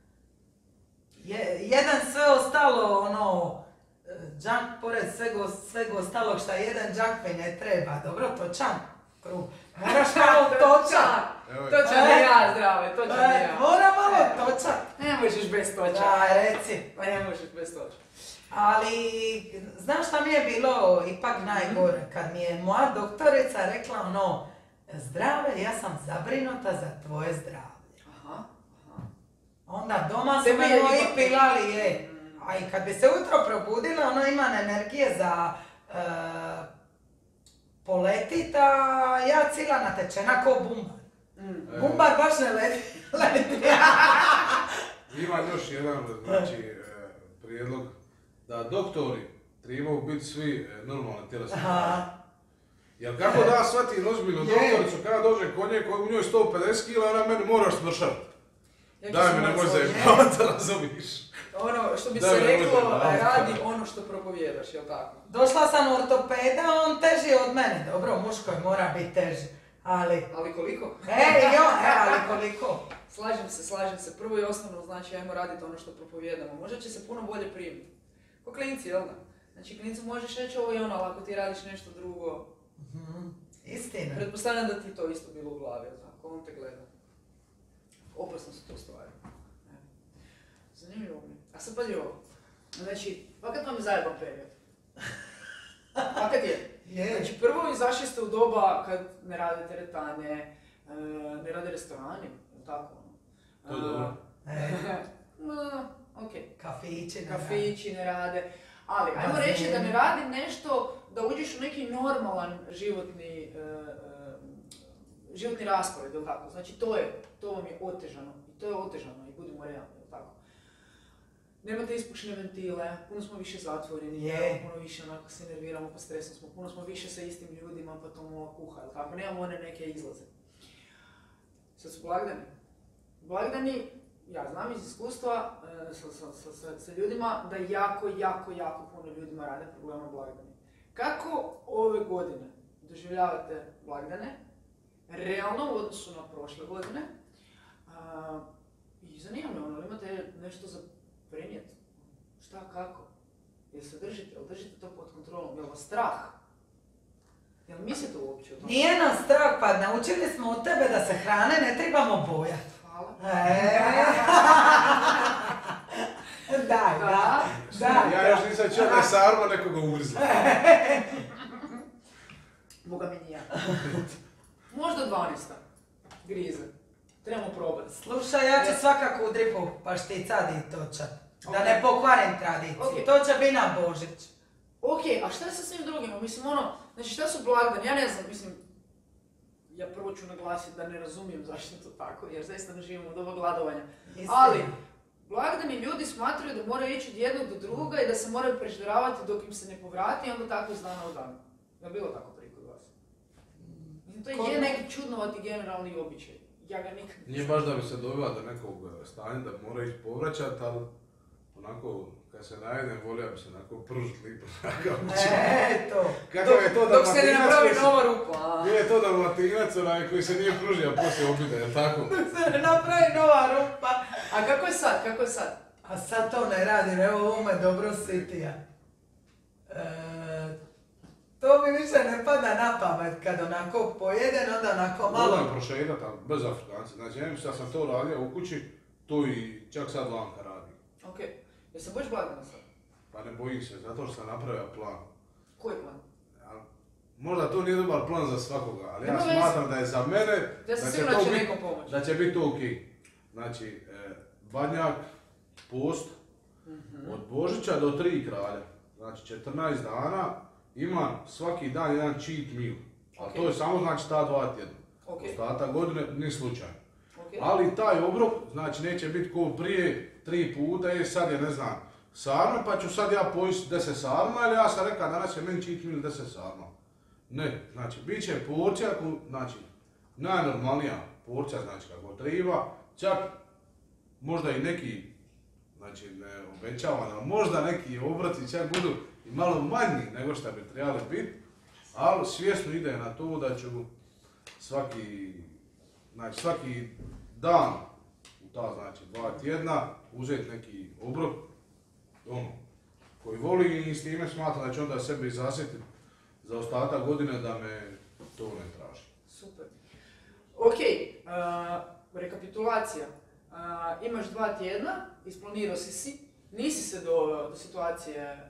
Je, jedan sve ostalo, ono, džank pored svega, svega ostalog šta jedan džank mi ne treba. Dobro, točan kruh. Moraš malo točan. Evo je. Točan E, i ja, zdrave, točan i E, ja. mora malo točan. Ne možeš bez toča. Da, reci. Pa ne možeš bez toča. Ali, znaš šta mi je bilo ipak najgore? Kad mi je moja doktorica rekla ono, zdrave, ja sam zabrinuta za tvoje zdravlje. Aha, aha. Onda doma su Tebi me je moji ipak- pilali, je. A i kad bi se ujutro probudila, ono ima energije za e, poletit, a ja cila natečena ko bumbar. Mm. E, Bumbar baš ne leti. leti. Ima još jedan, znači, e, prijedlog da doktori trebaju biti svi e, normalne tjelesne. Aha. Jer kako da ja shvatim ozbiljnu Je. doktoricu kada dođe kod nje, koji u njoj sto pedeset kila, ona meni moraš smršati. Ja ću Daj se mi, morat nemoj složiti. zajebavati, razumiješ. Ono što bi Da, se ne reklo, može, da. radi ono što propovijedaš, jel tako? Došla sam u ortopeda, on teži od mene. Dobro, muškoj mora biti teži. Ali, Ali koliko? ej, jo, e, ali koliko? Slažem se, slažem se. Prvo i osnovno znači ajmo raditi ono što propovijedamo. Možda će se puno bolje primiti. Ko klinci, jel da? Znači klincu možeš reći ovo i ono, ali ako ti radiš nešto drugo, Mhm, istina. pretpostavljam da ti to isto bilo u glavi, jel tako? On te gleda. Opasno su to stvari. E. Zanimljivo mi. A sad pazi ovo. Znači, fakat vam je zajeban period. Fakat je. Je. Znači, prvo izašli ste u doba kad ne rade teretane, e, ne rade restorani, jel tako? To je dobro. E, No, ok. kafići, ne Kafići ne rade, ali ajmo Bazeni. reći da ne radim nešto, da uđeš u neki normalan životni, e, e, životni raspored, jel tako? Znači, to je, to vam je otežano, i to je otežano, i budimo realni, jel tako? Nemate ispušne ventile, puno smo više zatvoreni, Je. puno više onako se nerviramo, pa stresno smo, puno smo više sa istim ljudima, pa to malo kuha, jel tako? Nemamo one neke izlaze. Sad su blagdani. Blagdani, ja znam iz iskustva e, sa, sa, sa, sa, sa ljudima da jako, jako, jako puno ljudima rade problema blagdani. Kako ove godine doživljavate blagdane, realno u odnosu na prošle godine. A, I zanima me, ono, imate nešto za prenijeti? Šta, kako? Jel se držite, jel držite to pod kontrolom? Jel vas strah? Jel mislite uopće o tome? Nije nam strah, pa naučili smo od tebe da se hrane ne trebamo bojati. Hvala. E. Daj, da, da. Ja još nisam čuo da je sarma nekoga ugrizla. Boga mi nije. Možda dvanaesta grize. Trebamo probati. Slušaj, ja ću svakako u dripu paštica di točat. Da Ok. ne pokvarim tradiciju. Ok. To će biti na Božić. Ok, a šta je sa svim drugima? Mislim, ono, znači šta su blagdani? Ja ne znam, mislim, ja prvo ću naglasiti da ne razumijem zašto je to tako, jer zaista ne živimo u doba gladovanja. Istina. Ali, blagdani ljudi smatraju da moraju ići od jednog do druga i da se moraju prežderavati dok im se ne povrati i onda tako iz dana u dan. Je li bilo tako prije kod vas? Mislim, to je Kod- je neki čudnovati generalni običaj. Ja ga nikad Nije baš da bi se dovela do nekog stanja da mora ići povraćat, ali onako, kad se najedem, volio bi se onako pružiti lipo. Eto. Kakav je to dok se ne Dalmatinac napravi koji se- nova rupa. a? Nije je to Dalmatinac onaj koji se nije pružio poslije obide, jel tako? Se ne napravi nova rupa. A kako je sad, kako je sad? A sad to ne radim, evo ovo me dobro sitija. E, to mi više ne pada na pamet kad onako pojedem, onda onako malo... Volim prošetat, ali bez Afrikanca. Znači, ja šta sam to radio u kući, to i čak sad Lanka radi. Ok, jel se bojiš blagdana sad? Pa ne bojim se, zato što sam napravio plan. Koji plan? A, možda to nije dobar plan za svakoga, ali ja Nema veze. smatram da je za mene, Ja sam da će sigurna to da će bit- nekom pomoći. da će biti ok. Znači, e, Badnjak, post, od Božića do tri kralja, znači četrnaest dana, imam svaki dan jedan cheat meal. A Ok. to je samo znači ta dva tjedna. Ok, Ostatak godine ni slučajno. ok. Ali taj obrok, znači neće biti ko prije tri puta, je sad je ne znam, sarma, pa ću sad ja pojesti deset sarma, ili ja sam rekao danas je meni cheat meal deset sarma. Ne, znači bit će porcija, ko- znači najnormalnija porcija, znači kako treba, čak možda i neki, znači ne obećavam, ali možda neki obroci čak budu i malo manji nego što bi trebali biti, ali svjesno ide na to da ću svaki, znači svaki dan u ta znači dva tjedna uzeti neki obrok, ono, koji voli i s time smatra da će onda sebi zasjetiti za ostatak godine da me to ne traži. Super. Ok, uh, rekapitulacija. Uh, imaš dva tjedna, isplanirao si si, nisi se doveo do situacije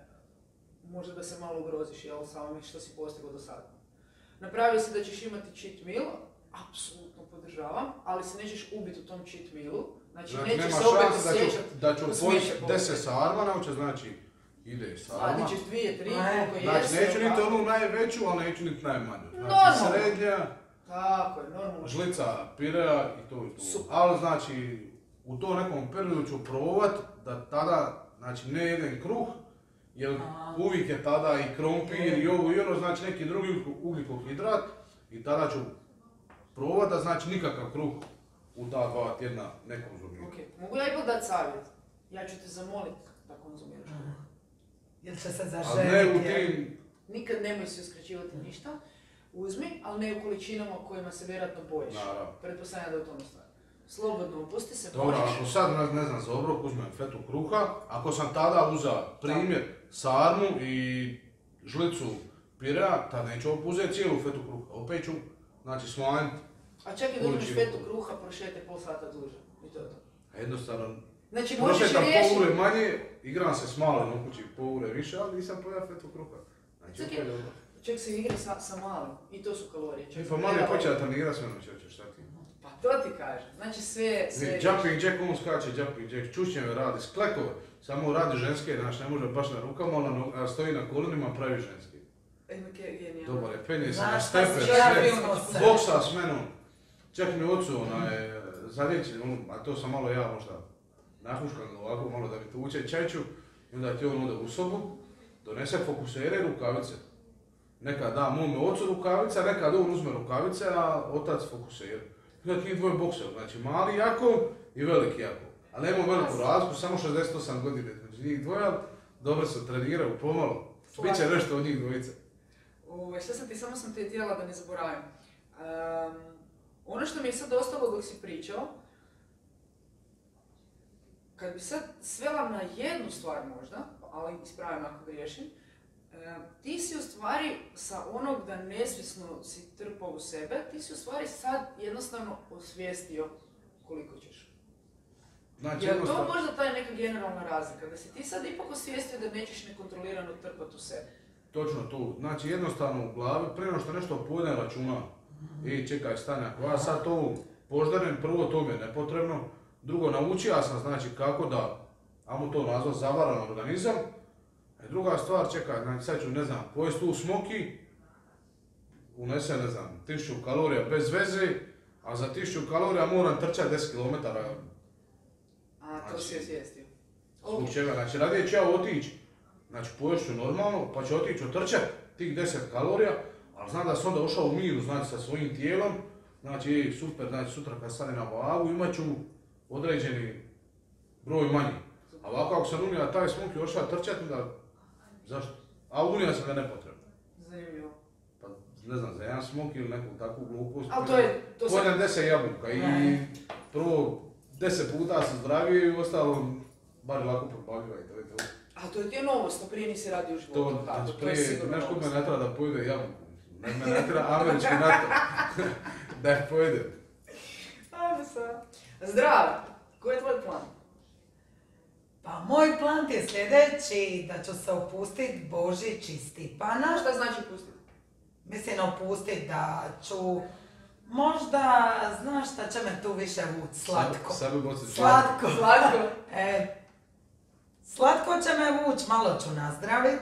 možda da se malo ugroziš, jel, sa ovim što si postigao do sada. Napravio si da ćeš imati cheat meal, apsolutno podržavam, ali se nećeš ubiti u tom cheat mealu, znači, Znači nećeš nema se opet šanse da ću, osjećati da ću ko pojesti smeće po deset ulici. sarma, nauče znači ide sarma. Sladit ćeš dvije, tri, Ne. koliko Znači jesi. neću jel niti tako? onu najveću, ali neću niti najmanju. Znači Normalno. srednja, Tako je, normalno. žlica pirea i to i to. Super. Ali znači u to nekom periodu ću provat da tada znači ne jedem kruh, jer A. uvijek je tada i krompir i ovo i ono, znači neki drugi ugljikohidrat i tada ću provat da znači nikakav kruh u ta dva tjedna ne konzumiram. Ok, mogu ja ipak dati savjet? Ja ću te zamoliti da konzumiraš kruh. Jel će se Ali ne u zaželiti? jel? tim, Nikad nemoj si uskraćivati ništa, uzmi, ali ne u količinama kojima se vjerojatno bojiš. naravno. Pretpostavljam da je u tome stvar. Slobodno opusti se, Dobro, možeš. ako sad ne, ne znam za obrok uzmem fetu kruha, ako sam tada uzeo primjer sarmu i žlicu pirea, tad neću uzeti cijelu fetu kruha, opet ću znači smanjiti. A čak i da uzmeš količinu. fetu kruha, prošetaj pol sata duže. I to je to. Jednostavno, Znači možeš prošetam riješiti. pol ure manje, igram se s malom u kući pol ure više, ali nisam pojao fetu kruha. Znači, Čekaj, opet dobro. Čak se igra sa, sa malim. I to su kalorije. Čak I se pa mali gleda- počeo trenirati sve noći, hoćeš šta ti? Pa to ti kažem. Znači sve... sve Ne, jumping jack, on skače jumping jack, čušnjeve radi, sklekove, samo radi ženske, znaš, ne može baš na rukama, ali na- a stoji na kolenima, pravi ženski. E, ge- genijalno. Dobar je, penje se na Znaš šta stepen, si sve, želio se? boksa s menom. Čak mi ocu, onaj, za riječ, ono, a to sam malo ja možda nahuškan ga ovako, malo da mi tuče čeću, i onda ti on ode u sobu, donese fokusere i rukavice. Nekad da mome ocu rukavice, a nekad on uzme rukavice, a otac fokusere. I onda ti dvoje bokser, znači mali Jakov i veliki Jakov. Ali nemamo veliku razliku, samo šezdeset osam godina između njih dvoje, ali dobro se treniraju pomalo. Biće nešto od njih dvojice. Ovo, šta sam ti, samo sam te htjela da ne zaboravim. Um, ono što mi je sad ostalo dok si pričao, kad bi sad svela na jednu stvar možda, ali ispravim ako griješim, ti si u stvari sa onog da nesvjesno si trpao u sebe, ti si u stvari sad jednostavno osvijestio koliko ćeš. Znači, Je li jednostavno... to možda taj neka generalna razlika? Da si ti sad ipak osvijestio da nećeš nekontrolirano trpati u sebe? Točno tu. Znači jednostavno u glavi, prije nego što nešto pojedem računa, i čekaj stani, ako ja sad to poždarim, prvo to mi je nepotrebno, drugo naučio sam znači kako da, ajmo to nazvat, zavaran organizam, a druga stvar, čekaj, znači sad ću, ne znam, pojesti tu smoki, unese, ne znam, tisuću kalorija bez veze, a za tisuću kalorija moram trčati deset kilometara. A, to Znači, si osvijestio. Zbog čega? Znači radije ću ja otići, znači pojest ću normalno, pa ću otići otrčati tih deset kalorija, ali znam da sam onda ušao u miru, znači sa svojim tijelom, znači super, znači sutra kad stane na vagu imat ću određeni broj manji. A ovako ako sam unija taj smok i ošao trčati, onda zašto? A unija sam ga nepotrebno. Zanimljivo. Pa ne znam, za jedan smok ili neku takvu glupost, Ali to je, to sam... pojedem deset jabuka i prvo deset puta sam zdraviji i ostalo bar lako propagiva i to je to. A to je ti je novost, to prije nisi radio u životu. To, tako, znači to je prije, sigurno nešto me novost. ne treba da pojede jabuku. Ne, me ne treba američki NATO da je pojede. Ajde sad. Zdrav, koji je tvoj plan? Pa moj plan je sljedeći, da ću se opustiti Božić i Stipana. Šta znači pustiti? Mislim opustiti da ću, možda, znaš šta će me tu više vući, slatko. Sad bi bociti. Slatko. Slatko. E, slatko će me vući, malo ću nazdravit.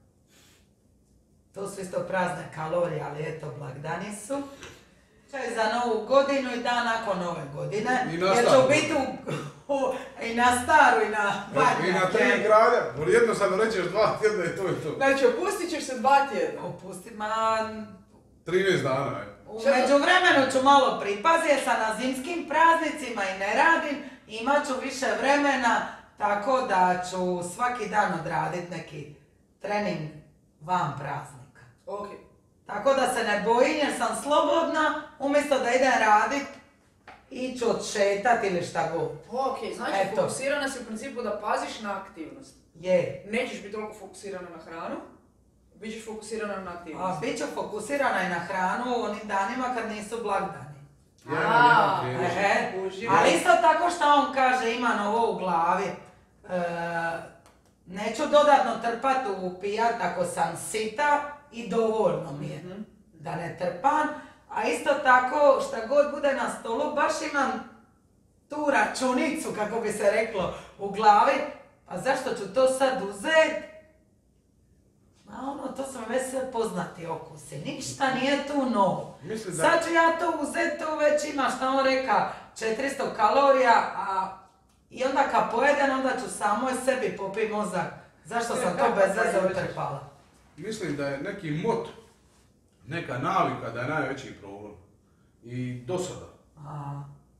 To su isto prazne kalorije, ali eto, blagdani su. Čaj za novu godinu i dan nakon nove godine. I na jer ću staru. biti u, u, i na staru i na I na tri badnjake. grada, jednostavno rećeš dva tjedna i to je to. Znači, opustit ćeš se dva tjedna. Opusti, ma, trinaest dana, je. u međuvremenu ću malo pripaziti jer sam na zimskim praznicima i ne radim. Imat ću više vremena, tako da ću svaki dan odraditi neki trening van praznika. Ok. Tako da se ne bojim jer sam slobodna, umjesto da idem radit, iću odšetat ili šta god. Ok, znači Eto. fokusirana si u principu da paziš na aktivnost. Je. Nećeš biti toliko fokusirana na hranu, bit ćeš fokusirana na A aktivnost. bit ću fokusirana i na hranu u onim danima kad nisu blagdani. Ja imam jedan prijedlog. Ehe. Uživaj. Ali isto tako što on kaže, ima novo u glavi. E, neću dodatno trpat u pijat ako sam sita i dovoljno mi je. Mhm. Da ne trpam. A isto tako, šta god bude na stolu, baš imam tu računicu, kako bi se reklo, u glavi. Pa zašto ću to sad uzet? Ma ono, to su mi već sve poznati okusi. Ništa nije tu novo. Mislim da- Sad ću ja to uzet, to već ima, šta on reka, četiristo kalorija, a i onda kad pojedem, onda ću samoj sebi popiti mozak. Zašto sam to bez veze utrpala? Mislim da je neki mot, neka navika da je najveći problem. I dosada. A.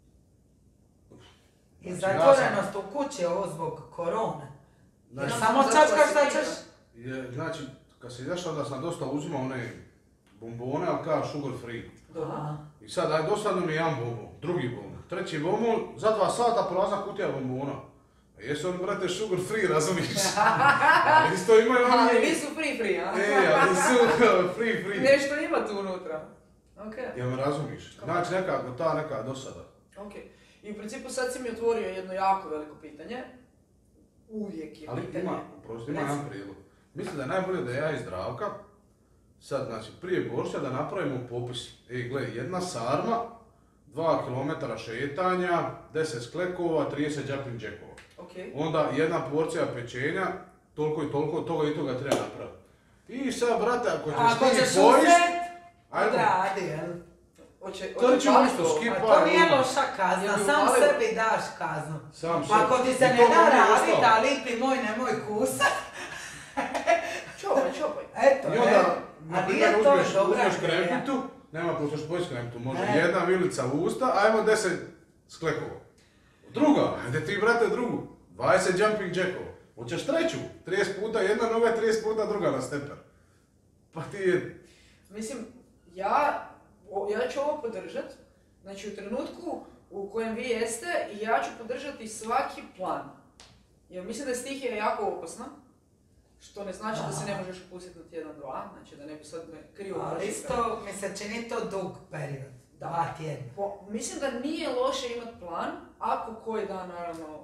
I Znači, ja zatvorenost u kući, ovo zbog korone. Jer Znači, samo zato čačkaš si šta priča. ćeš. je, znači, kad se izašao da sam dosta uzimao one bombone, ali kao sugar free. A. I sad, aj dosadno mi je jedan bombon, drugi bombon, treći bombon, za dva sata prazna kutija bombona. A jesu oni, brate, sugar free, razumiješ? Ali isto imaju oni... Ali vi su free free, a? E, ali su free free. Nešto ima tu unutra. Ok. Jel me razumiješ? Znači nekako ta neka dosada. Ok. I u principu sad si mi otvorio jedno jako veliko pitanje. Uvijek je Ali pitanje. ima, prosto ima Reci. jedan prijedlog. Mislim da je najbolje da ja i Zdravka, sad znači prije Božića da napravimo popis. E, gle, jedna sarma, dva kilometra šetanja, deset sklekova, trideset jumping jackova. Ok. Onda jedna porcija pečenja, toliko i toliko, toga i toga treba napraviti. I sad, brate, ako ćeš Ako ti ćeš pojist, uzet, ajmo. odradi, jel? Oće, To oće ću pali isto to? skip- A Pa, to nije ono. loša kazna, Jel bi sam upalio? sebi daš kaznu. Sam Pa ako sebi. ti se I ne to da mi je radit, ostalo. a lipi moj nemoj kusat, Čopaj, čopaj. eto, I onda, e, na a primjer, nije to uzmeš, dobra uzmeš ideja. krempitu, nema pošto još pojesti krempitu, može Ne. jedna vilica u usta, ajmo deset sklekova. Druga, ajde ti brate drugu, dvadeset jumping jackova. Hoćeš treću, trideset puta jedna noga, trideset puta druga na steper. Pa ti je Mislim, ja, o, ja ću ovo podržat, znači u trenutku u kojem vi jeste, ja ću podržati svaki plan. Jer mislim da je stihija jako opasna, što ne znači da se ne možeš upustiti na tjedan, dva, znači da ne bi sad me krivo Ali pročitali. isto mi se čini to dug period, dva tjedna. Po, mislim da nije loše imati plan, ako koji dan, naravno,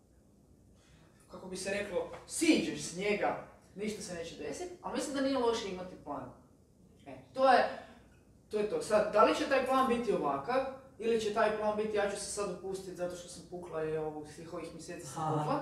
kako bi se reklo, siđeš s njega, ništa se neće desiti, ali mislim da nije loše imati plan. E, to je, to je to. Sad, da li će taj plan biti ovakav, ili će taj plan biti ja ću se sad upustiti zato što sam pukla i ovog, svih ovih mjeseci sam pukla,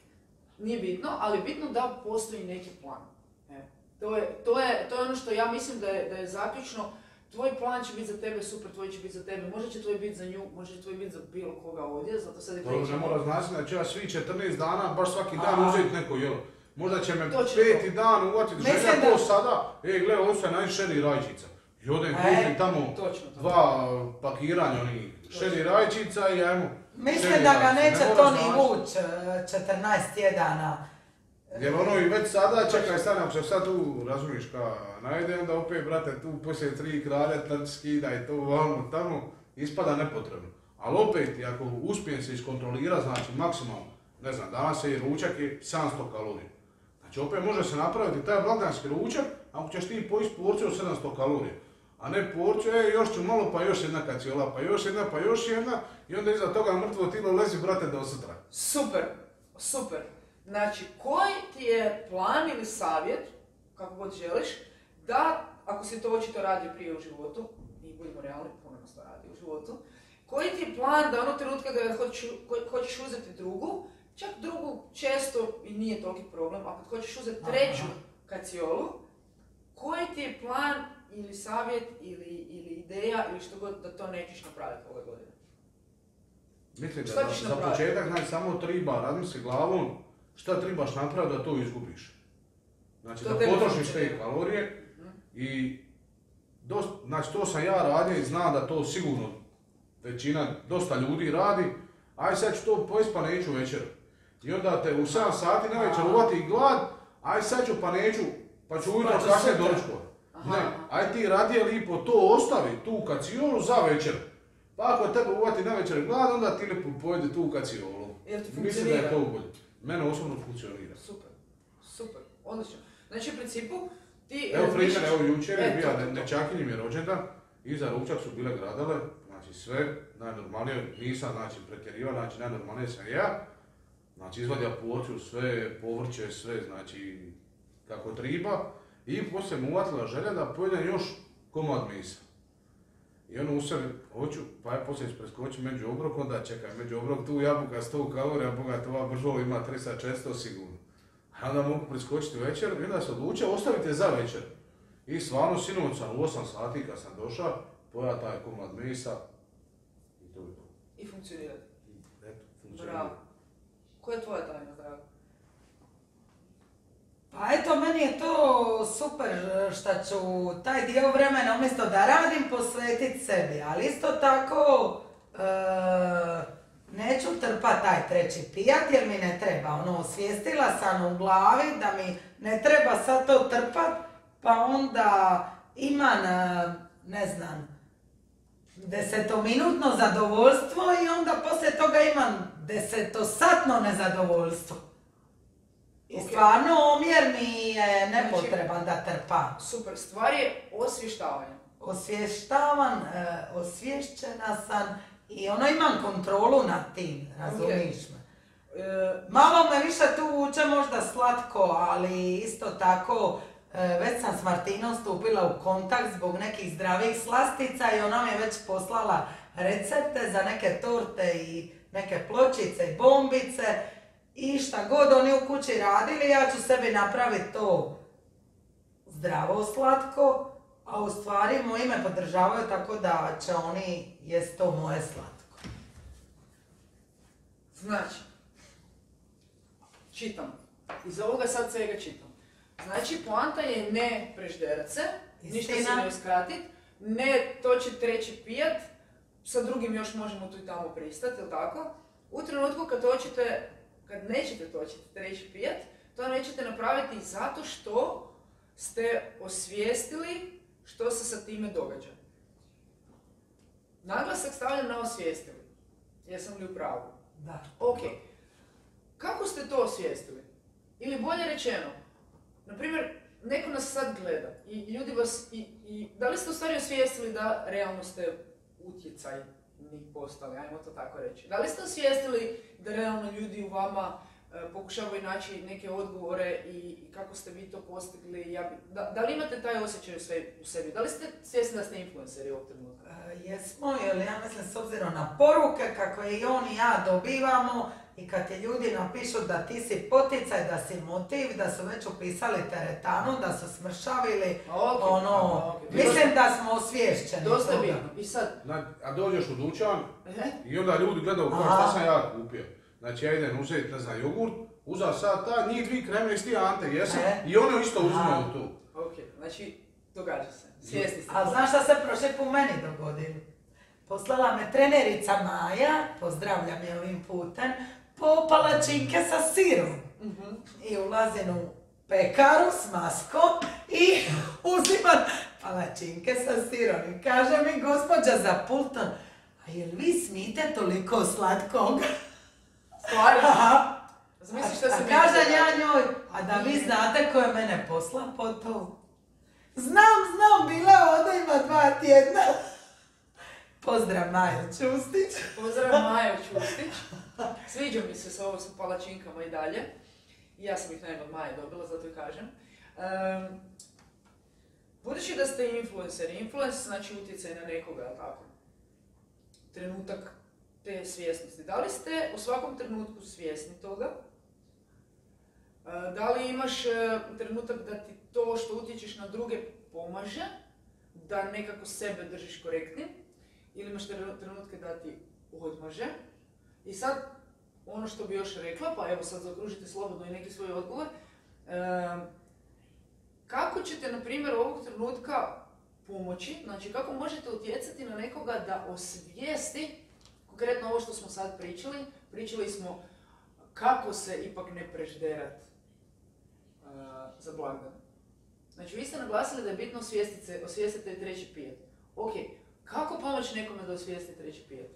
nije bitno, ali bitno da postoji neki plan. E, to, je, to, je, to je ono što ja mislim da je, da je zaključno. Tvoj plan će biti za tebe super, tvoj će biti za tebe, možda će tvoj biti za nju, možda će tvoj biti za bilo koga ovdje, zato sad je Dobro, ne mora znači da ću ja svi četrnaest dana baš svaki dan Aha. uzeti neko jelo. Možda će me Točno peti dan uvatiti Mislim želja da- ko sada, e gle, ovo se naj šeri rajčica. I odem E, kupim tamo Točno to. dva pakiranja onih šeri rajčica i ajmo. Mislim šeri da ga rajčice. neće Ne to mora ni značiti. vuć e, četrnaest tjedana. Jer ono i već sada, čekaj stane, ako se sad tu, razumiješ ka, najde, onda opet, brate, tu poslije tri kralja, trč, skidaj, to, vamo, tamo, ispada nepotrebno. Ali opet, i ako uspijem se iskontrolirati, znači maksimalno, ne znam, danas je ručak je sedamsto kalorija. Znači opet može se napraviti taj blagdanski ručak, ako ćeš ti pojesti porciju od sedamsto kalorija. A ne porciju, e, još ću malo, pa još jedna kaciola, pa još jedna, pa još jedna, i onda iza toga mrtvo tilo lezi, brate, do sutra. Super, super. Znači, koji ti je plan ili savjet, kako god želiš, da, ako si to očito radio prije u životu, i budimo realni, puno nas to radi u životu, koji ti je plan da onog trenutka kada hoćeš, hoćeš uzeti drugu, čak drugu često i nije toliki problem, a kad hoćeš uzeti treću kaciolu, koji ti je plan ili savjet ili, ili ideja ili što god da to nećeš napraviti ove godine? Mislim da Šta za, ćeš za napraviti? početak znači samo treba razmisli glavom šta trebaš napraviti da to izgubiš. Znači To da tebi potrošiš funkcionira. te kalorije i dost, znači to sam ja radio i znam da to sigurno većina, dosta ljudi radi. Aj sad ću to pojest pa neću večer. I onda te u sedam sati na večer uvati glad, aj sad ću pa neću, pa ću ujutro Pa ću kasnije sutra. doručkovat. Aha. Ne, aj ti radije lipo to ostavi, tu kaciolu za večer. Pa ako tebe uvati na večer glad, onda ti lipo pojedi tu kaciolu. Jel ti Mislim da je funkcionira? to bolje. Mene osobno funkcionira. Super, super, odlično. Znači u principu ti Evo primjer, razmišljaš- evo jučer je E, bio to, to, to. nečakinji mi rođendan, iza ručak su bile gradale, znači sve najnormalnije, nisam znači pretjerivao, znači najnormalnije sam ja, znači izvadio porciju, sve povrće, sve znači kako triba i poslije mu uvatila želja da pojedem još komad misa. I ono u sebi, hoću, pa je poslije preskoči među obrok, onda čekaj, među obrok tu jabuka sto kalorija, bogat ova bržola ima tristo četiristo sigurno. A onda mogu preskočiti večer i onda se odlučio ostaviti je za večer. I stvarno sinoć sam u osam sati kad sam došao, pojao taj komad mesa i to je to. I funkcionira. I eto, funkcionira. Bravo. Koja je tvoja tajna, draga? Pa eto, meni je to super što ću taj dio vremena umjesto da radim posvetiti sebi, ali isto tako e, neću trpat taj treći pijat jer mi ne treba. Ono, osvijestila sam u glavi da mi ne treba sad to trpat, pa onda imam, e, ne znam, desetominutno zadovoljstvo i onda poslije toga imam desetosatno nezadovoljstvo. I Ok. stvarno omjer mi je nepotreban da trpam. Super, stvar je osvještavanje. Osvještavan, e, osvješćena sam i ono imam kontrolu nad tim, razumiješ me. E, Malo me više tu vuče možda slatko, ali isto tako e, već sam s Martinom stupila u kontakt zbog nekih zdravih slastica i ona mi je već poslala recepte za neke torte i neke pločice i bombice. I šta god oni u kući radili, ja ću sebi napraviti to zdravo slatko, a u stvari moji me podržavaju tako da će oni jest to moje slatko. Znači, čitam. Iz ovoga sad svega čitam. Znači, poanta je ne prežderat se, ništa se Istina. ne uskratit, ne točit treći pijat, sa drugim još možemo tu i tamo pristati, jel tako? U trenutku kad točite, kad nećete točiti treći pijat, to nećete napraviti zato što ste osvijestili što se sa time događa? Naglasak stavljam na osvijestili. Jesam li u pravu? Da. Ok. Kako ste to osvijestili? Ili bolje rečeno, na primjer, neko nas sad gleda i ljudi vas, i, i da li ste u stvari osvijestili da realno ste utjecajni postali, ajmo to tako reći? Da li ste osvijestili da realno ljudi u vama e, pokušavaju naći neke odgovore i, i kako ste vi to postigli? Ja bi, da, da li imate taj osjećaj u, sve, u sebi? Da li ste svjesni da ste influenceri ovog trenutka? E, jesmo, jer ja mislim s obzirom na poruke kako je i on i ja dobivamo i kad ti ljudi napišu da ti si poticaj, da si motiv, da su već upisali teretanu, da su smršavili, Okay, ono, aha, okay. mislim da smo osviješćeni. Dosta toga. bitno. I sad, Na- A dođeš u dućan ehe, i onda ljudi gledaju kao Aha. šta sam ja kupio. Znači ja idem uzeti, ne znam, jogurt, uzao sad ta, njih dvi kremne sti Ante, jesam, E. i oni isto Aha. uzimaju tu. ok, znači, događa se. Svjesni ste. A znaš šta se prošle po meni dogodilo? Poslala me trenerica Maja, pozdravljam je ovim putem, po palačinke sa sirom. Mhm. I ulazim u pekaru s maskom i uzimam palačinke sa sirom. I kaže mi gospođa za pultom, a jel vi smijete toliko slatkog? Stvarno? Aha. Zamisli što A se meni kaže događa. ja njoj, a da vi znate ko je mene posla po to? Znam, znam, bila je ovdje ima dva tjedna. Pozdrav Majo Čustić. Pozdrav Majo Čustić. Sviđa mi se s ovo sa palačinkama i dalje. I ja sam ih naime od Maje dobila, zato i kažem. Um, budući da ste influenceri, influencer znači utjecaj na nekoga, jel tako? Trenutak te svjesnosti. Da li ste u svakom trenutku svjesni toga? Uh, da li imaš uh, trenutak da ti to što utječeš na druge pomaže, da nekako sebe držiš korektnim? Ili imaš trenutke da ti odmaže? I sad, ono što bi još rekla, pa evo sad zaokružite slobodno i neki svoj odgovor. Um, kako ćete, na primjer, ovog trenutka pomoći, znači kako možete utjecati na nekoga da osvijesti, konkretno ovo što smo sad pričali, pričali smo kako se ipak ne prežderat uh, za blagdan. Znači, vi ste naglasili da je bitno osvijestiti se, osvijestiti treći pijet. Ok, kako pomoći nekome da osvijesti treći pijet?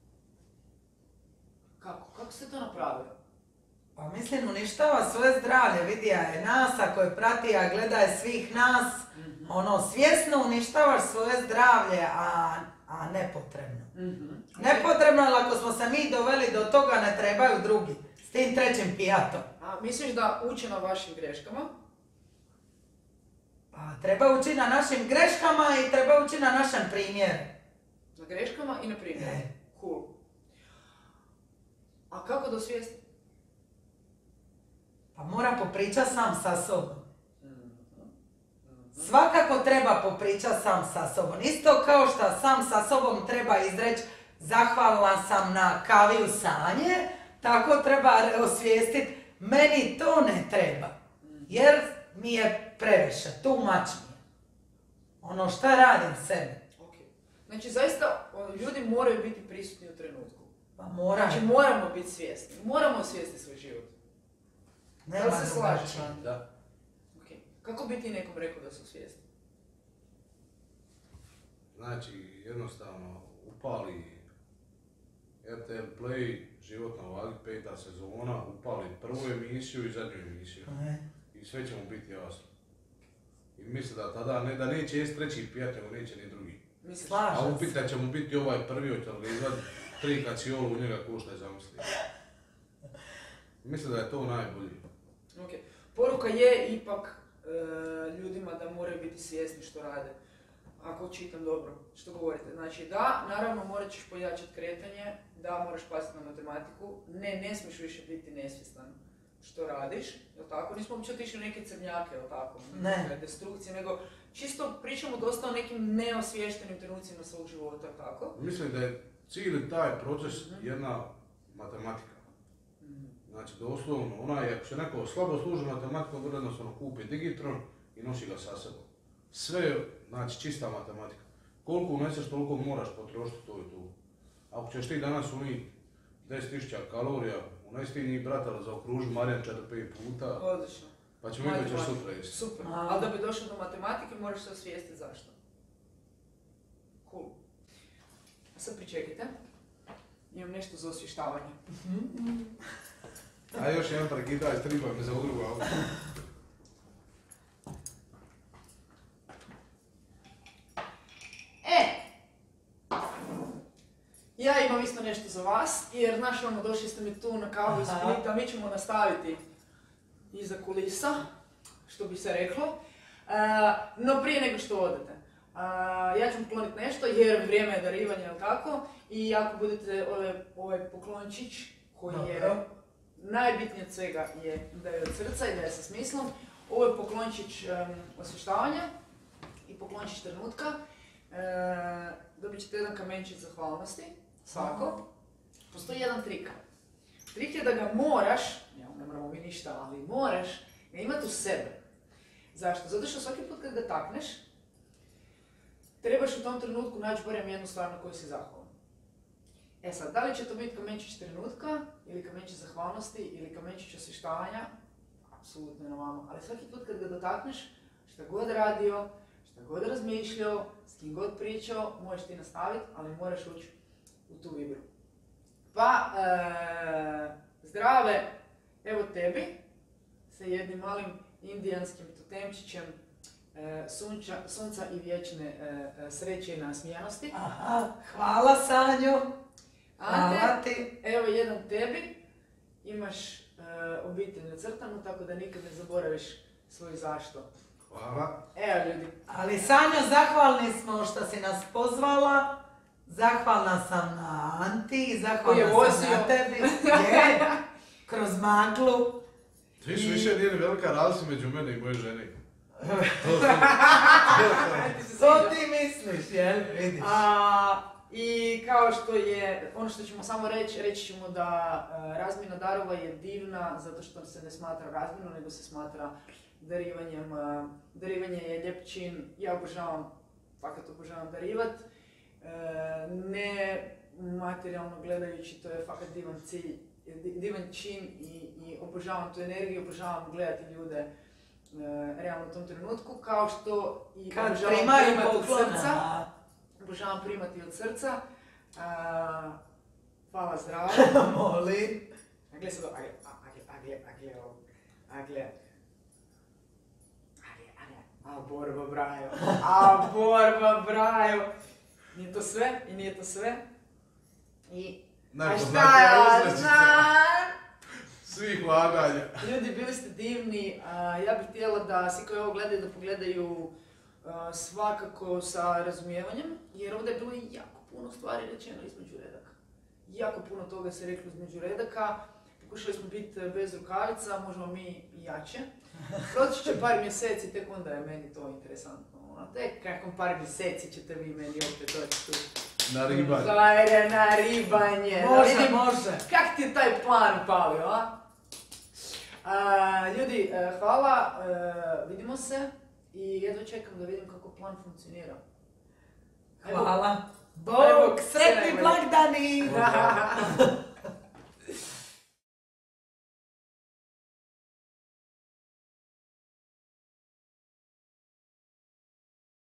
Kako? Kako ste to napravili? Pa mislim, uništava svoje zdravlje, vidija je nas, ako je prati, a gleda je svih nas, Mm-hmm. ono, svjesno uništavaš svoje zdravlje, a, a nepotrebno. Mm-hmm. Nepotrebno, ali ako smo se mi doveli do toga, ne trebaju drugi, s tim trećim pijatom. A misliš da uče na vašim greškama? Pa treba učiti na našim greškama i treba učiti na našem primjeru. Na greškama i na primjeru. E. Cool. A kako da osvijesti? Pa mora popričat sam sa sobom. Mm-hmm. Svakako treba popričat sam sa sobom. Isto kao što sam sa sobom treba izreći zahvalna sam na kavi u sanje, tako treba osvijestiti meni to ne treba. Jer mi je previše, too much mi je. Ono šta radim sebi. Ok. Znači, zaista, o, ljudi moraju biti prisutni u trenutku. Pa moram. Znači, moramo biti svjesni. Moramo osvijestiti svoj život. Nema Da li se slažeš? drugačije. Da. Ok. Kako bi ti nekom rekao da su svjesni? Znači, jednostavno, upali R T L Play, Život na vagi, peta sezona, upali prvu emisiju i zadnju emisiju. E. I sve će mu biti jasno. I misle da tada, ne, da neće jest treći pijat, nego neće ni drugi. Misliš? Slažem A se. upit da će mu biti ovaj prvi, hoće li ga izvad tri kaciolu u njega ko što je zamislio. Mislim da je to najbolje. Ok. Poruka je ipak e, ljudima da moraju biti svjesni što rade. Ako čitam dobro, što govorite. Znači da, naravno morat ćeš pojačati kretanje, da moraš paziti na matematiku, ne, ne smiješ više biti nesvjestan što radiš, jel tako? Nismo uopće otišli u neke crnjake, jel tako? Ne. Destrukcije, nego čisto pričamo dosta o nekim neosviještenim trenucima svog života, jel tako? Mislim da je cijeli taj proces jedna matematika. Znači doslovno, onaj, ako se neko slabo služi matematikom, vrlo jednostavno kupi digitron i nosi ga sa sobom. Sve je, znači, čista matematika. Koliko uneseš, toliko moraš potrošiti, to je to. Ako ćeš ti danas unijeti deset tisuća kalorija, unesti njih brata zaokruži Marijan četiri pet puta, Odlično. pa ćemo vidjeti da ćeš sutra jesti. Super. A. Ali da bi došao do matematike moraš se osvijestiti zašto. sad pričekajte. Imam nešto za osvještavanje. A još jedan prekidaj, stribaj me za udrugu auto. E! Ja imam isto nešto za vas, jer znaš ono, došli ste mi tu na kavu iz Splita, mi ćemo nastaviti iza kulisa, što bi se reklo. Uh, no prije nego što odete, uh, ja ću pokloniti nešto jer vrijeme je darivanja, jel tako? I ako budete ovaj, ovaj poklončić koji je Dobro. najbitnije od svega je da je od srca i da je sa smislom, ovo je poklončić um, osvještavanja i poklončić trenutka. Uh, dobit ćete jedan kamenčić zahvalnosti, svako. Postoji jedan trik. Trik je da ga moraš, ja, ne moramo mi ništa, ali moraš ga imati u sebe. Zašto? Zato što svaki put kad ga takneš, trebaš u tom trenutku naći barem jednu stvar na koju si zahvalan. E sad, da li će to biti kamenčić trenutka, ili kamenčić zahvalnosti, ili kamenčić osvještavanja, apsolutno je na vama. Ali svaki put kad ga dotakneš, šta god radio, šta god razmišljao, s kim god pričao, možeš ti nastaviti, ali moraš ući u tu vibru. Pa, e, zdrave, evo tebi, sa jednim malim indijanskim totemčićem e, sunča, sunca i vječne e, e, sreće i nasmijanosti. Aha, hvala Sanjo. Ante, Hvala ti. evo jedan tebi, imaš e, obitelj nacrtanu, tako da nikad ne zaboraviš svoj zašto. Hvala. Evo ljudi. Ali Sanjo, zahvalni smo što si nas pozvala. Zahvalna sam na Anti, Koji je zahvalna sam vozio. na tebi. Je, kroz maglu. Viš, više nije ni velika razlika među mene i moje žene. To, to, Ti se To sviđa? ti misliš, jel? Vidiš. A, I kao što je, ono što ćemo samo reći, reći ćemo da e, razmjena darova je divna zato što se ne smatra razmjenom, nego se smatra darivanjem. E, darivanje je lijep čin, ja obožavam, fakat obožavam darivat. E, ne materijalno gledajući, to je fakat divan cilj, di- divan čin i, i obožavam tu energiju, obožavam gledati ljude e, realno u tom trenutku, kao što i Kad obožavam primaju primati od poklon, srca. a, Obožavam primati od srca. A, hvala zdravo. molim. A gle sad ovo, a gle, a gle, a gle, a gle ovo. A gle. A gle, a gle. A borba brajo. A borba brajo. Nije to sve i nije to sve. I... A šta najpoznatija ja uzrečica znam? svih laganja. Ljudi, bili ste divni. A, ja bih htjela da svi koji ovo gledaju da pogledaju a, svakako sa razumijevanjem, jer ovdje je bilo jako puno stvari rečeno između redaka. Jako puno toga se reklo između redaka. Pokušali smo biti bez rukavica, možemo mi i jače. Proći će par mjeseci, tek onda je meni to interesantno. Ono, tek nakon par mjeseci ćete vi meni opet doći tu. Na ribanje. Hajde na ribanje. Da Može, vidim može. kak ti je taj plan palio, a? A, ljudi, e, hvala, e, vidimo se i jedva čekam da vidim kako plan funkcionira. Evo, Hvala. Evo, Bog, sretni sve najbolje. blagdani! Pozdrav.